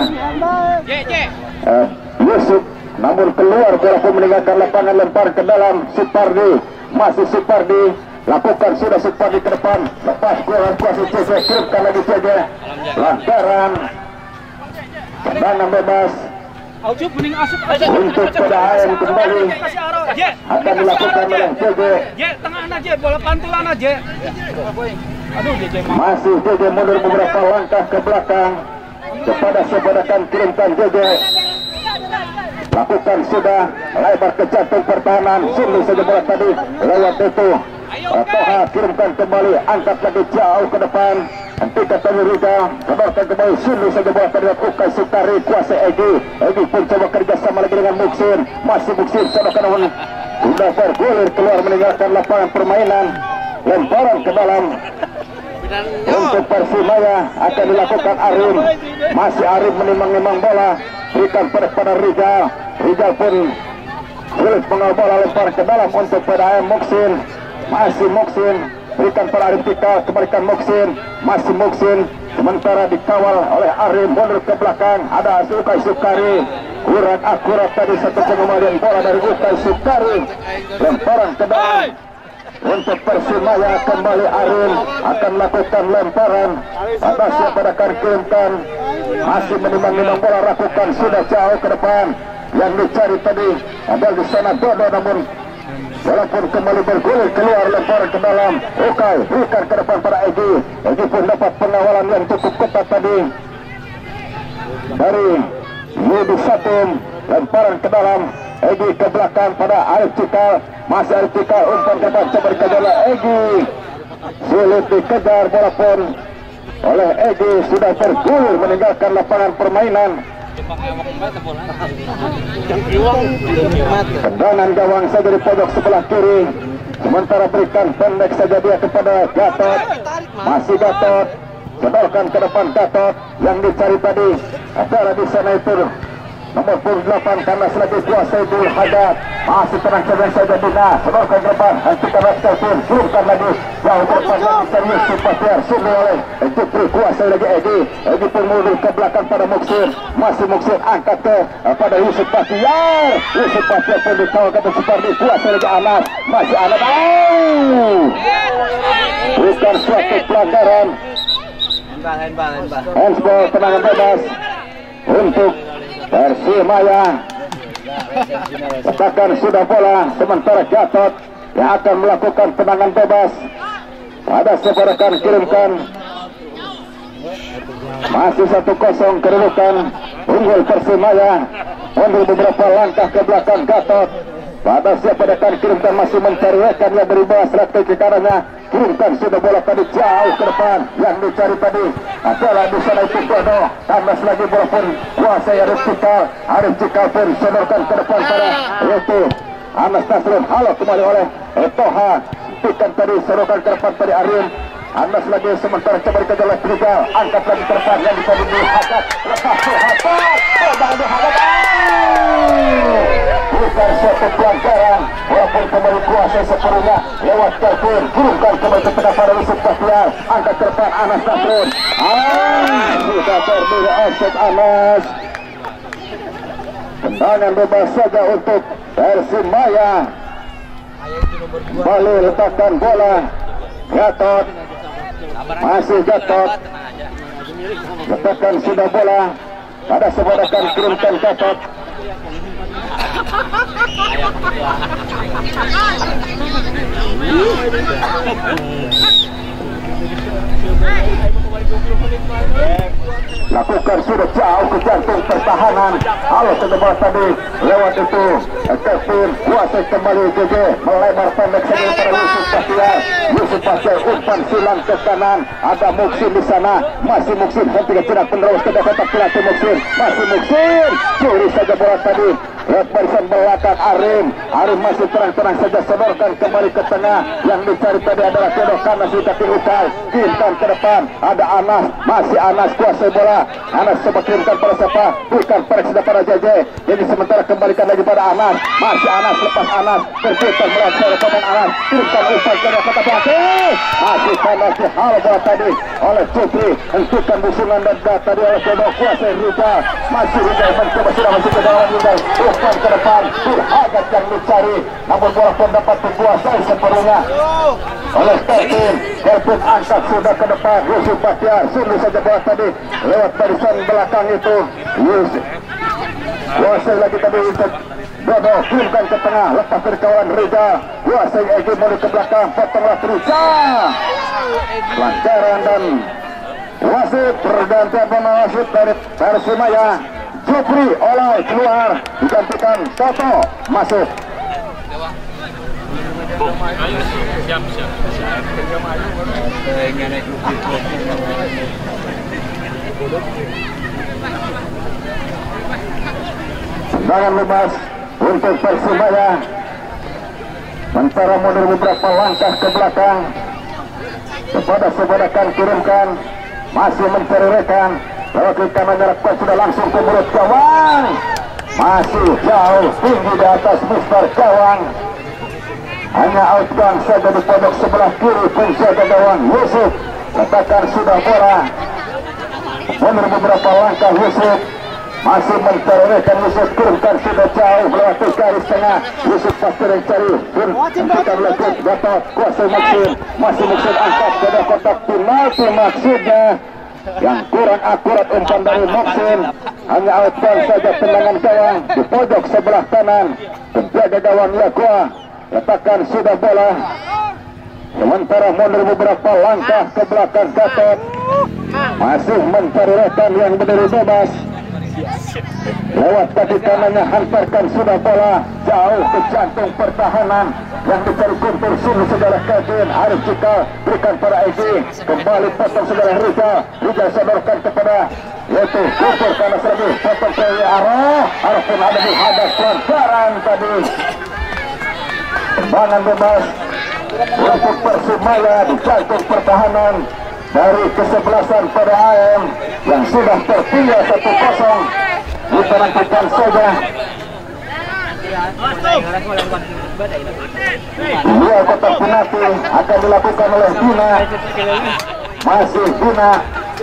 Yusuf, namun keluar bola pun meninggalkan lapangan, lempar ke dalam Supardi, masih Supardi, lakukan sudah Supardi ke depan, lepas kurang kuasa CJ, kirimkan lagi CJ, lantaran tendangan bebas untuk PDAM kembali akan dilakukan oleh CJ. Tengah aja, bola pantulan aja. Aduh, masih JJ mundur beberapa langkah ke belakang kepada Sepedakan, kirimkan JJ, lakukan sudah lebar ke jantung pertahanan, sundu saja bola tadi lewat itu Toha, kirimkan kembali, angkat lagi jauh ke depan, hentikan tadi Riza, keluarkan kembali, sundu saja bola tadi Ukai Sukari, kuasa Egi pun coba kerjasama lagi dengan Muksin, masih Muksin saudara namun sudah bergulir keluar meninggalkan lapangan permainan, lemparan ke dalam untuk Persibaya akan dilakukan Arim, masih Arim menimang-nimang bola, berikan pada Riza pun sulit mengal bola, lempar ke dalam untuk PDAM Muksin, masih Muksin, berikan pada Arif Cikal, kembalikan Muksin, masih Muksin, sementara dikawal oleh Arim, mundur ke belakang, ada Ukai Sukari, kurang akurat tadi satu pengembalian bola dari Ukai Sukari, lemparan ke dalam untuk Persibaya, kembali Arim akan melakukan lemparan, atasnya pada kirimkan, masih menimang-nimang bola, lakukan sudah jauh ke depan, yang dicari tadi ada di sana Dodo, namun walaupun kembali bergulir keluar, lemparan ke dalam Ukai, berikan ke depan pada Egi pun dapat pengawalan yang cukup ketat tadi, dari Yudi Satum, lemparan ke dalam, Egi ke belakang pada Arif Cikal, masih Arif Cikal umpan ke depan, coba dikejar Egi, sulit dikejar, bola pun oleh Egi sudah tergulir meninggalkan lapangan permainan. Tendangan gawang saja di pojok sebelah kiri, sementara berikan pendek saja dia kepada Gatot, masih Gatot, sedorkan ke depan Gatot yang dicari tadi adalah di sana itu nomor 8 karena selagi kuasa itu Hadad, masih tenang saja Dina, sedorkan ke depan, hentikan Raskal pun, turunkan lagi jauh ke depan yang serius Supatiar, sini oleh Jupri, kuasa lagi Egi pun mundur ke belakang pada Muksir, masih Muksir angkat ke pada Yusuf Patiar pun dikawal kata Supardi, kuasa lagi Anas, masih Anas, bukan suatu pelanggaran. Handball tendangan bebas untuk Persibaya. Katakan sudah bola, sementara Gatot yang akan melakukan tendangan bebas. Pada separukan kirimkan, masih 1-0 kedudukan unggul Persibaya. Mundur beberapa langkah ke belakang Gatot. Pada separukan kirimkan masih mencari rekan yang dari bawah strategi ke kanannya. Kirimkan sudah bola tadi jauh ke depan, yang dicari tadi adalah di sana itu Dodo, tambah lagi bola pun kuasa Arif Cikal pun sodorkan ke depan pada itu Anas Nasrun, halo kembali oleh Toha, pikan tadi sodorkan ke depan tadi Arim, Anas lagi sementara coba dikejar oleh Trigal, angkat lagi ke depan yang bisa dihakat, lepas Haddad, terbang di Haddad, bukan suatu pelanggaran, walaupun kembali kuasa sepenuhnya lewat Kalpun, kirimkan kembali ke tengah pada Yusuf Bahtiar, angkat ke depan Anas Nasrun, sudah terburu offset Anas. Tendangan bebas saja untuk Persibaya. Kembali letakkan bola Gatot, masih Gatot, letakkan sudah bola pada separukan kirimkan Gatot. Lakukan sudah jauh ke jantung pertahanan. Halo kedua tadi lewat itu Kevin kuasai kembali JJ melebar pendek saja pada Yusuf Bahtiar umpan silang ke kanan, ada Muksin di sana, masih Muksin hentikan tidak penerus ke depan pelatih Muksin, masih Muksin curi saja bola tadi lewat barisan belakang Arim masih terang-terang saja sodorkan kembali ke tengah, yang dicari tadi adalah Dodo karena sudah diukai, kirimkan ke depan ada Anas, masih Anas kuasai bola, Anas coba kirimkan pada siapa, berikan pereksa pada JJ, jadi sementara kembalikan lagi pada Anas, masih Anas, lepas Anas terputar melaksanakan pemain Anas, kirimkan umpan ke depan pelatih, masih panas di hal bola tadi oleh Jupri, hentikan busungan dan tadi oleh Dodo kuasai Rizal, masih Rizal mencoba sudah masuk ke dalam Rizal, umpan ke depan, Haddad yang dicari, namun bola pun dapat dikuasai sepenuhnya oleh Kevin angkat sudah ke depan, Yusuf Bahtiar, sini saja bola tadi lewat barisan belakang itu, Yusuf kuasai lagi tadi untuk Dodo, kirimkan ke tengah, lepas dari kawan Reza, kuasai Egi mulai ke belakang, potonglah Reza, pelanggaran dan wasit, pergantian pemain wasit dari Persibaya. Jupri oleh keluar, digantikan Toto masuk. Tendangan bebas untuk Persibaya. Sementara mundur beberapa langkah ke belakang kepada Sebadakan, kirimkan, masih mencari rekan. Lewat kanan jarak sudah langsung ke mulut gawang, masih jauh tinggi di atas Mister gawang, hanya outbound saja di pojok sebelah kiri penjaga gawang Yusuf. Katakan sudah bola, mundur beberapa langkah Yusuf, masih mencari rekan Yusuf, kirimkan sudah jauh melewati garis tengah, Yusuf pasti mencari, hentikan lekut Gatot, kuasai Muksin, masih Muksin angkat ke kotak penalti maksudnya. Yang kurang akurat umpan dari Muksin, hanya outbound saja tendangan gawang di pojok sebelah kanan, penjaga gawang Yakwa, letakkan sudah bola, sementara mundur beberapa langkah ke belakang Gatot, masih mencari rekan yang berdiri bebas, Lewat kaki kanannya hantarkan sudah bola jauh ke jantung pertahanan yang dicari kontur sini segala kajian Arif Cikal berikan pada Egi kembali potong segala Rizal sodorkan kepada yaitu Kupur karena lagi potong ke Arif pun ada di hadap pelanggaran tadi. Tembangan bebas untuk Persibaya di jantung pertahanan dari kesebelasan pada AM yang sudah tertinggal 1-0. Kita nantikan saja. Dua kotak penalti akan dilakukan oleh Bina. Masih Bina.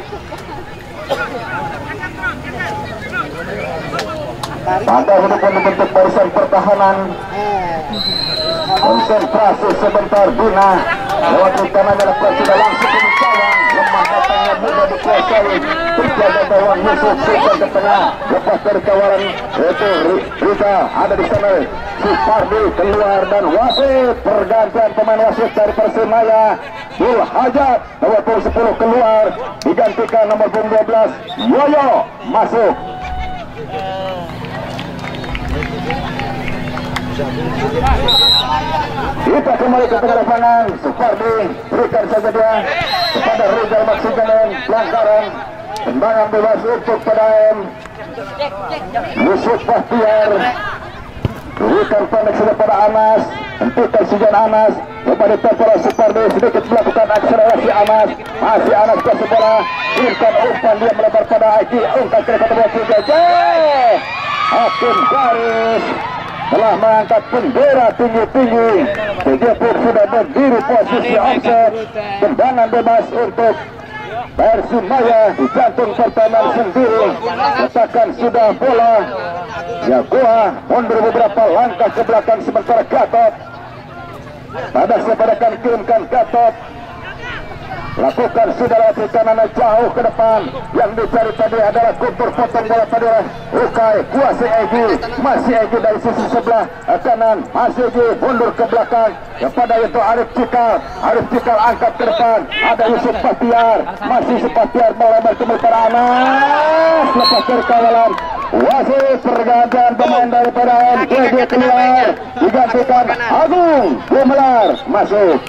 Pada hidupkan membentuk barisan pertahanan. Konsentrasi sebentar Bina. Lewat kanannya lakukan sudah langsung ke cawang. Lemah datangnya mudah dikuasai. Terjaga gawang Yusuf Sultan ke tengah. Lepas dari kawalan yaitu Riza ada di sana. Supardi keluar dan wasit pergantian pemain wasit dari Persibaya. Dul Hajat nomor 10 keluar digantikan nomor 12 Yoyo masuk. Kita kembali ke tengah lapangan. Supardi berikan saja dia kepada Rizal Maksudjalan pelanggaran. Tendangan bebas untuk pada M. Yusuf Bahtiar berikan pendek saja pada Anas. Hentikan Sujan Anas. Kembali pada Supardi sedikit melakukan akselerasi Anas. Masih Anas ke bola. Kirimkan umpan dia melebar pada Aiki. Ungkap ke depan bola saja. Hakim garis telah mengangkat bendera tinggi-tinggi. PJ pun sudah berdiri posisi offset. Tendangan bebas untuk Persibaya di jantung pertahanan sendiri. Katakan sudah bola Jagoa mundur beberapa langkah ke belakang sementara Gatot pada sepadakan kirimkan Gatot lakukan sudah lewat kanan jauh ke depan. Yang dicari tadi adalah Guntur potong bola tadi oleh Ukai kuasa Egi. Masih Egi dari sisi sebelah kanan. Masih Egi mundur ke belakang kepada itu Arif Cikal. Arif Cikal angkat ke depan. Ada Yusuf Bahtiar. Masih Yusuf Bahtiar melebar kembali pada Anas. Lepas dari kawalan wasit pergantian pemain daripada MTG keluar digantikan Agung Gumelar masuk.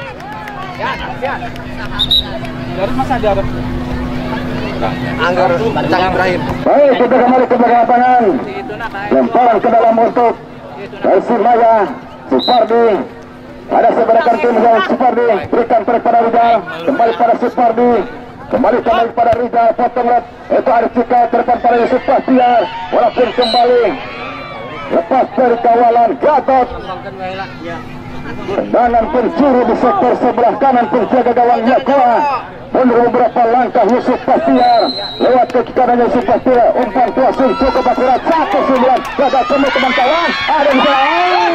Garut masa Garut. Anggar Bancang Ibrahim. Baik, kita kembali ke belakang lapangan. Lemparan ke dalam untuk Persibaya. Supardi ada seberakan tim yang Supardi berikan kepada Rizal. Kembali pada Supardi. Kembali pada Rizal. Potong led. Itu Arif Cikal terdepan pada Yusuf Bahtiar. Walaupun kembali lepas dari kawalan Gatot. Tendangan pencuri di sektor sebelah kanan penjaga gawang Yakoa. Mundur beberapa langkah Yusuf Bahtiar. Lewat ke kanannya Yusuf Bahtiar. Umpan kuasing cukup akurat 1-9. Gagal semua teman kawan. Ada di sana.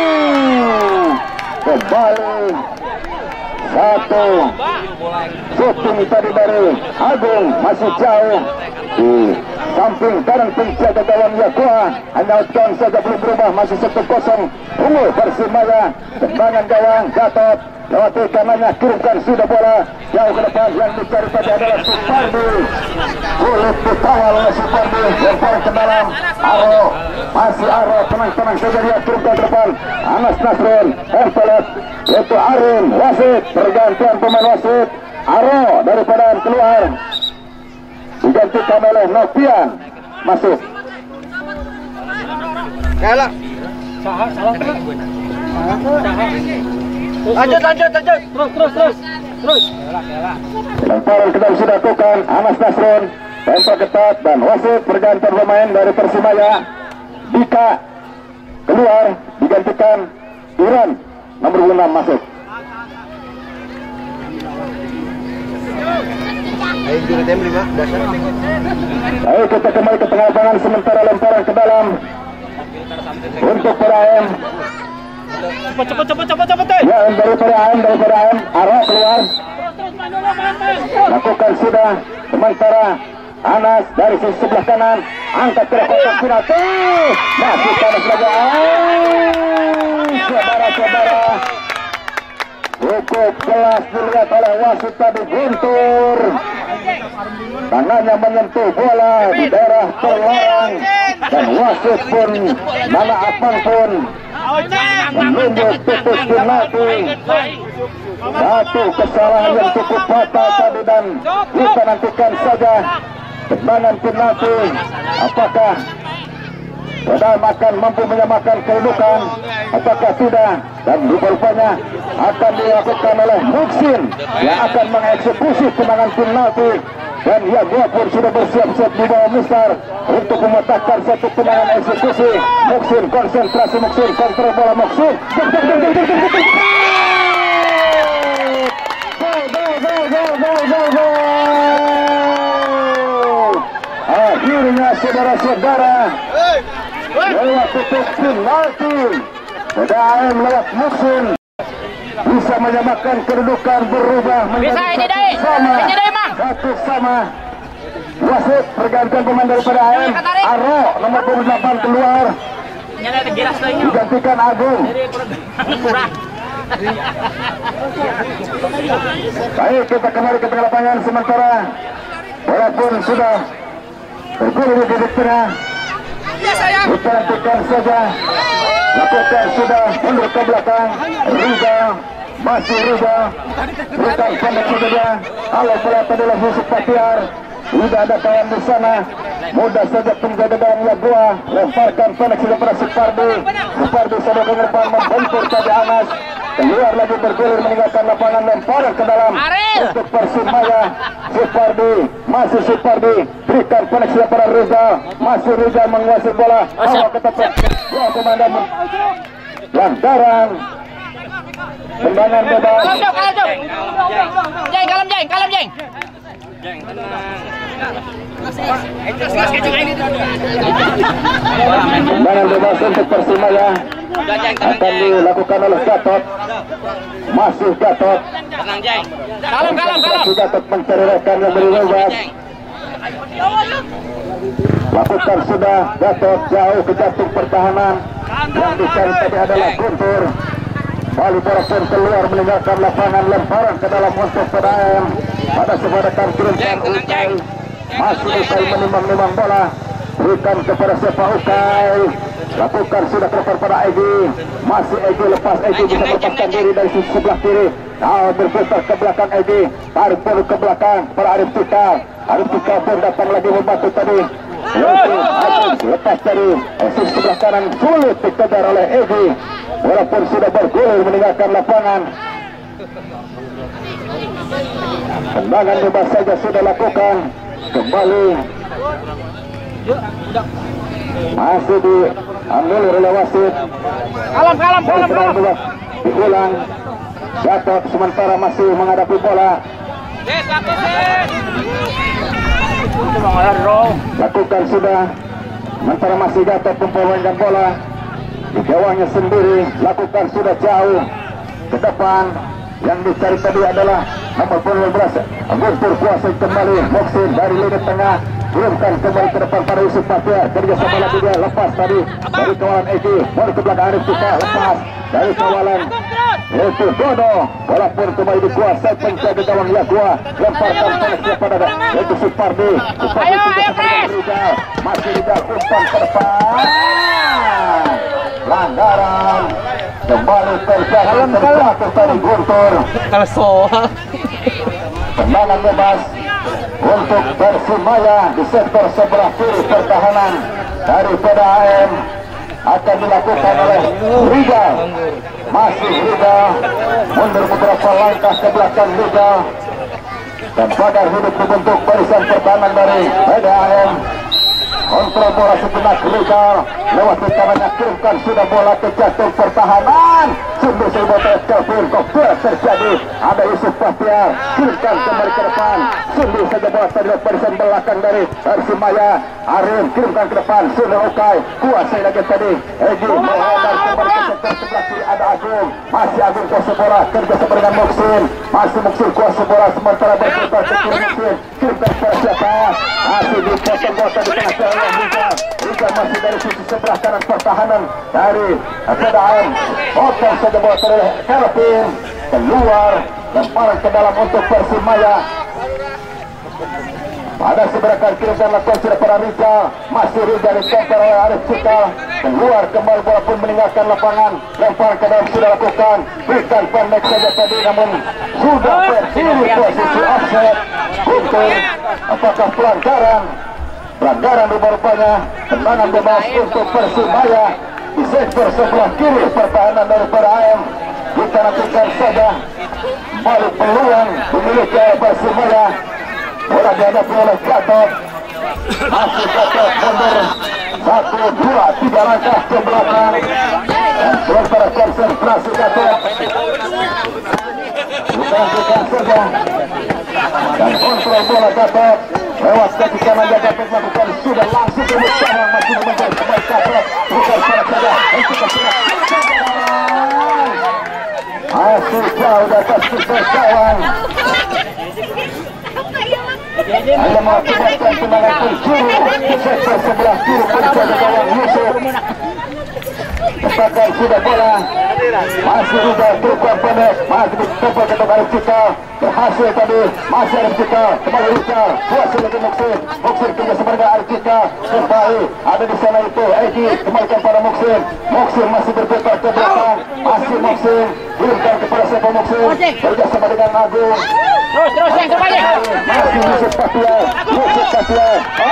Kembali satu. Shooting tadi dari Agung masih jauh di samping kanan penjaga gawang Yakoa. Hanya outcome saja belum berubah. Masih 1-0 unggul Persibaya. Tendangan gawang Gatot lewat kanannya kirimkan sudah bola jauh ke depan. Yang dicari tadi adalah Supardi. Kulit dikawal oleh Supardi. Lempar ke dalam Aro. Masih Aro tenang-tenang saja dia kirimkan ke depan. Anas Nasrun empelet yaitu Arin wasit pergantian pemain wasit. Aro daripada keluar digantikan oleh Novian masuk. Kalah. Salah terus. Lanjut. Terus. Lemparan ke dalam sudah lakukan Anas Nasrun. Lempar ketat dan wasit pergantian pemain dari Persibaya. Dika keluar digantikan Iran nomor 6 masuk. Ayo kita kembali ke tengah lapangan sementara lemparan ke dalam untuk para AM. Cepet. Ya daripada AM Aro keluar. Lakukan sudah sementara Anas dari sisi sebelah kanan angkat ke kotak penalti. Masih Anas lagi. Saudara-saudara, cukup kelas dilihat oleh wasit tadi Guntur. tangannya menyentuh bola di daerah terlarang dan wasit pun mana apapun menunjuk titik penalti. Satu kesalahan yang cukup fatal tadi dan kita nantikan saja tendangan penalti. Apakah Padahal akan mampu menyamakan kedudukan apakah tidak, dan rupanya akan dilakukan oleh Muksin yang akan mengeksekusi tendangan penalti, dan Yagua pun sudah bersiap-siap di bawah Mister untuk mematahkan satu tendangan eksekusi. Muksin konsentrasi, Muksin kontrol bola, Muksin akhirnya saudara-saudara lewat titik penalti PDAM lewat Muksin bisa menyamakan kedudukan, berubah menjadi satu sama. Wasit pergantian pemain dari PDAM, Aro nomor 28 keluar digantikan Agung. Baik, kita kembali ke tengah lapangan sementara walaupun sudah bergulir di titik tengah. Kita nantikan saja, lakukan sudah mundur ke belakang. Riza, masih Riza, berikan pendek saja. Kalau pelata adalah Yusuf Patiar, sudah ada kawan di sana. Mudah saja penjaga gawang Yagua, lemparkan pendek saja pada Supardi. Supardi sudah ke depan membentur tadi Anas. Keluar lagi bergulir meninggalkan lapangan, lemparan ke dalam untuk Persibaya. Supardi, masih Supardi, berikan koneksi pada Riza, masih Riza menguasai bola. Awal ketepet, dua komandan pelanggaran, tendangan bebas. Kalem Jeng. Tendangan bebas untuk Persibaya akan dilakukan oleh Gatot. Masih Gatot. Kalem. Gatot mencari rekan yang beri bebas. Lakukan sudah Gatot jauh ke jantung pertahanan. Yang dicari tadi adalah Guntur. Bali bola pun keluar meninggalkan lapangan, lemparan ke dalam untuk PDAM. Pada sebuah rekan kirimkan Ukay. Masih Ukay menimbang-nimbang bola. Berikan kepada siapa Ukay. Lakukan sudah ke depan pada Egi. Masih Egi, lepas Egi bisa melepaskan diri dari sisi sebelah kiri. Berputar ke belakang Egi. Tarik bola ke belakang pada Arif Tika. Arif Tika pun datang lagi membantu tadi. Lepas dari sisi sebelah kanan, sulit dikejar oleh Egi. Walaupun sudah bergulir meninggalkan lapangan. Tendangan bebas saja sudah lakukan. Kembali masih diambil oleh wasit. Kalem. Diulang. Gatot sementara masih menghadapi bola. Lakukan sudah. Sementara masih Gatot mempermainkan bola di gawangnya sendiri. Lakukan sudah jauh ke depan. Yang dicari tadi adalah nomor 12 Guntur, kuasai kembali Muksin dari lini tengah, kirimkan kembali ke depan pada Yusuf Patiar. Kerjasama lagi dia, lepas tadi dari kawalan Egi, bola ke belakang Arif Tika, lepas dari kawalan itu Dodo, bola pun kembali dikuasai penjaga gawang Yagua, lemparkan koneksi pada itu Supardi. Ayo Chris, masih Rijal umpan ke depan, pelanggaran. Kembali terjadi terjatuh dari Guntur. Kalau soal Tendangan bebas untuk Persibaya di sektor sebelah kiri pertahanan dari PDAM akan dilakukan oleh Rijal. Masih Rijal mundur beberapa langkah ke belakang Rijal, dan pagar hidup dibentuk barisan pertahanan dari PDAM. Kontrol bola sejenak Rijal, lewat di kanannya kirimkan sudah bola ke jantung pertahanan. Sumber sebotol Kelvin, kok terjadi ada Yusuf Patiar, kirimkan kembali ke depan. Sumber saja bola terlihat barisan belakang dari Persibaya. Arin kirimkan ke depan, sudah Ukay kuasai lagi tadi. Egi menghadap kembali ke sektor sebelah kiri, ada Agung. Masih Agung kuasai bola, kerja sama dengan Muksin. Masih Muksin kuasai bola, sementara berputar ke kiri Muksin. Kirimkan kepada siapa? Masih dipotong bola di tengah jalan. Riza masih dari sisi sebelah kanan pertahanan dari PDAM. Potong saja bola teroleh Kelvin, keluar, lemparan ke dalam untuk Persibaya. Ada seberangkan kirimkan lakukan sudah pada Rizal. Masih Rizal ditempel oleh Arif Cika. Keluar kembali bola pun meninggalkan lapangan. Lempar ke dalam sudah lakukan. Berikan pendek saja tadi namun sudah berdiri posisi offset. Untuk apakah pelanggaran? Pelanggaran rupa-rupanya. Tendangan bebas untuk Persibaya di sektor sebelah kiri pertahanan daripada AM. Kita nantikan saja balik peluang dimiliki oleh Persibaya. Bola dihadapi oleh Gatot. Masih Gatot mundur 1, 2, 3 langkah ke belakang. Dan sementara konsentrasi Gatot. Kita nantikan saja. Dan kontrol bola Gatot. Lewat kaki kanan Gatot melakukan sudah langsung ke belakang. Masih mengejar kembali Gatot. Bukan salah saja. Masih jauh di atas susah kawan. Hanya mengakibatkan tendangan pencuri di sektor sebelah kiri penjaga gawang Yusuf. Tepakan sudah bola. Masih juga terukar pendek. Masih ditempel ke Arif Cika. Berhasil tadi. Masih Arif Cika. Kembali Rizal. Kuasa lagi Muksin. Muksin kerja sama dengan Arif Cika. Kembali. Ada di sana itu Egi. Kembalikan pada Muksin. Muksin masih berputar ke belakang. Masih Muksin. Kirimkan kepada siapa Muksin. Kerja sama dengan Agung. Terus yang terbaik. Masih Yusuf Katia. Yusuf Katia.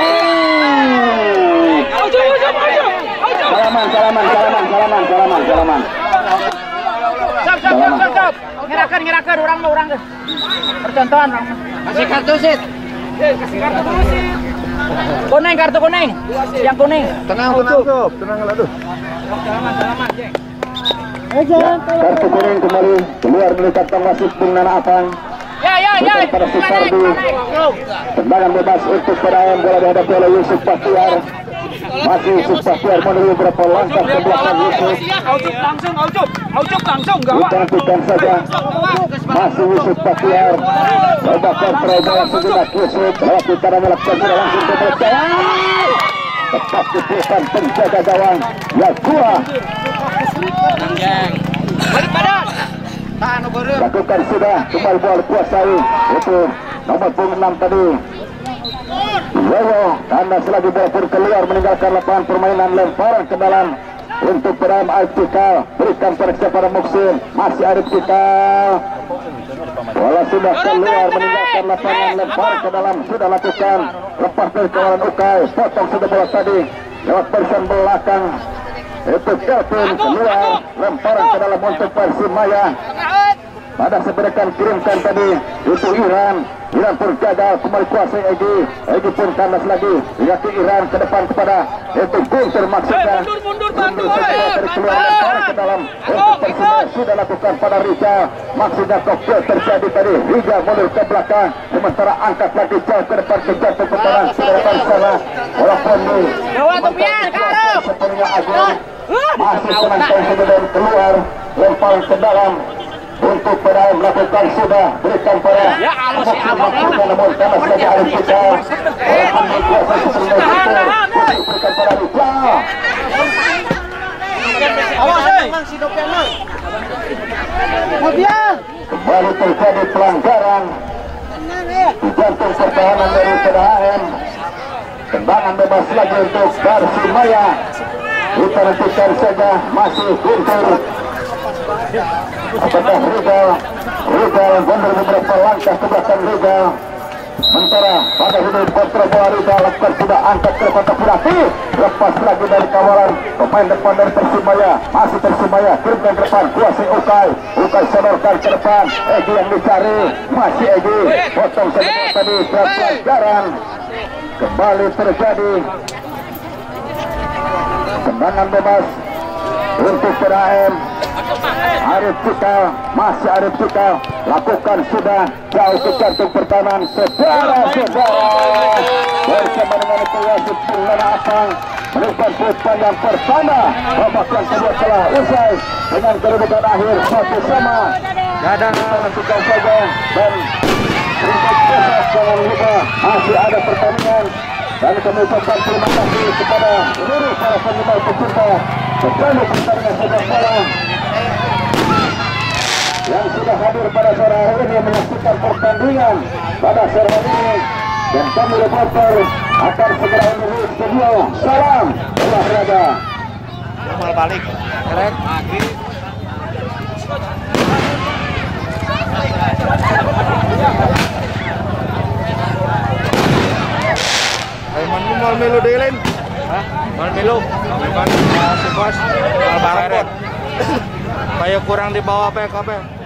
Salaman. Stop. Ngerakan orang deh. Percontohan orang. Kasih kartu sit. Kasih kartu dulu sih. Kuning, kartu kuning. Yang kuning. Tenang. Salaman, Jeng. Kartu kuning kembali keluar dari kantong wasit Bung Nana Apang. Ya. Pada Supardi. Tendangan bebas untuk PM. Bola dihadapi oleh Yusuf Bahtiar. Masih Yusuf Bahtiar menuju beberapa langkah ke belakang Yusuf. Aucup langsung. Gawat. Ditantikan saja. Masih Yusuf Bahtiar. Coba kontrol bola sejenak Yusuf. Lewat utara melakukan bola langsung ke belakang. Tepat diberikan penjaga gawang Yasua. Balik badan. Lakukan sudah kembali bola kuasai itu nomor 6 tadi. Yoyo tanda selagi bola pun keluar meninggalkan lapangan permainan. Lemparan ke dalam untuk Perdam Arif Cika. Berikan periksa pada Muksin. Masih Arif Cika. Bola sudah keluar meninggalkan lapangan. Lempar ke dalam sudah lakukan. Lepas dari kawalan Ukay. Potong sudah bola tadi lewat barisan belakang. Itu Kelvin keluar. Lemparan ke dalam untuk Persibaya. Pada seberikan kirimkan tadi itu Iran pun gagal. Kembali kuasai Egi pun kandas lagi. Hingga ke Iran ke depan kepada itu Guntur maksudnya. Mundur bantu. Dari keluar lemparan ke dalam untuk Persibaya sudah lakukan pada Riza. Maksudnya koktel terjadi tadi. Riza mundur ke belakang. Sementara angkat lagi jauh ke depan ke jatuh pertahanan. Sudah depan sana. Walaupun ini sepenuhnya Agung. Masih penantang sudah dari keluar. Lemparan ke dalam. Untuk pada melakukan sudah berikan pada namun karena saja Arif Cika berikan pada Riza. Kembali terjadi pelanggaran di jantung pertahanan dari PDAM. Tendangan bebas lagi untuk Persibaya. Kita nantikan saja masih Guntur. Apakah Rizal mundur beberapa langkah ke belakang Rizal. Sementara pada hidup kontrol bola Rizal lakukan sudah angkat ke kotak penalti. Lepas lagi dari kawalan pemain depan dari Persibaya. Masih Persibaya kirimkan ke depan kuasai Ukay sodorkan ke depan. Egi yang dicari. Masih Egi potong saja tadi pelanggaran. Kembali terjadi tendangan bebas untuk PDAM. Arif Cika, masih Arif Cika lakukan sudah jauh ke jantung pertahanan. Saudara-saudara bersama dengan itu wasit Bung Nana Apang meniupkan peluit panjang pertama. Babak yang kedua telah usai dengan kedudukan akhir 1-1. Lakukan saja dan ringkas bebas jangan lupa masih ada pertandingan. Dan kami ucapkan terima kasih kepada seluruh para penggemar pecinta bertemu pertandingan sepak bola yang sudah hadir pada sore hari ini menyaksikan pertandingan pada sore hari ini dan kami reporter akan segera menuju studio. Salam olahraga. Mal balik. Keren. Mal melu delin. Hah? Mal melu. Bukan si bos. Mal bareng. Kayak kurang di bawah PKP.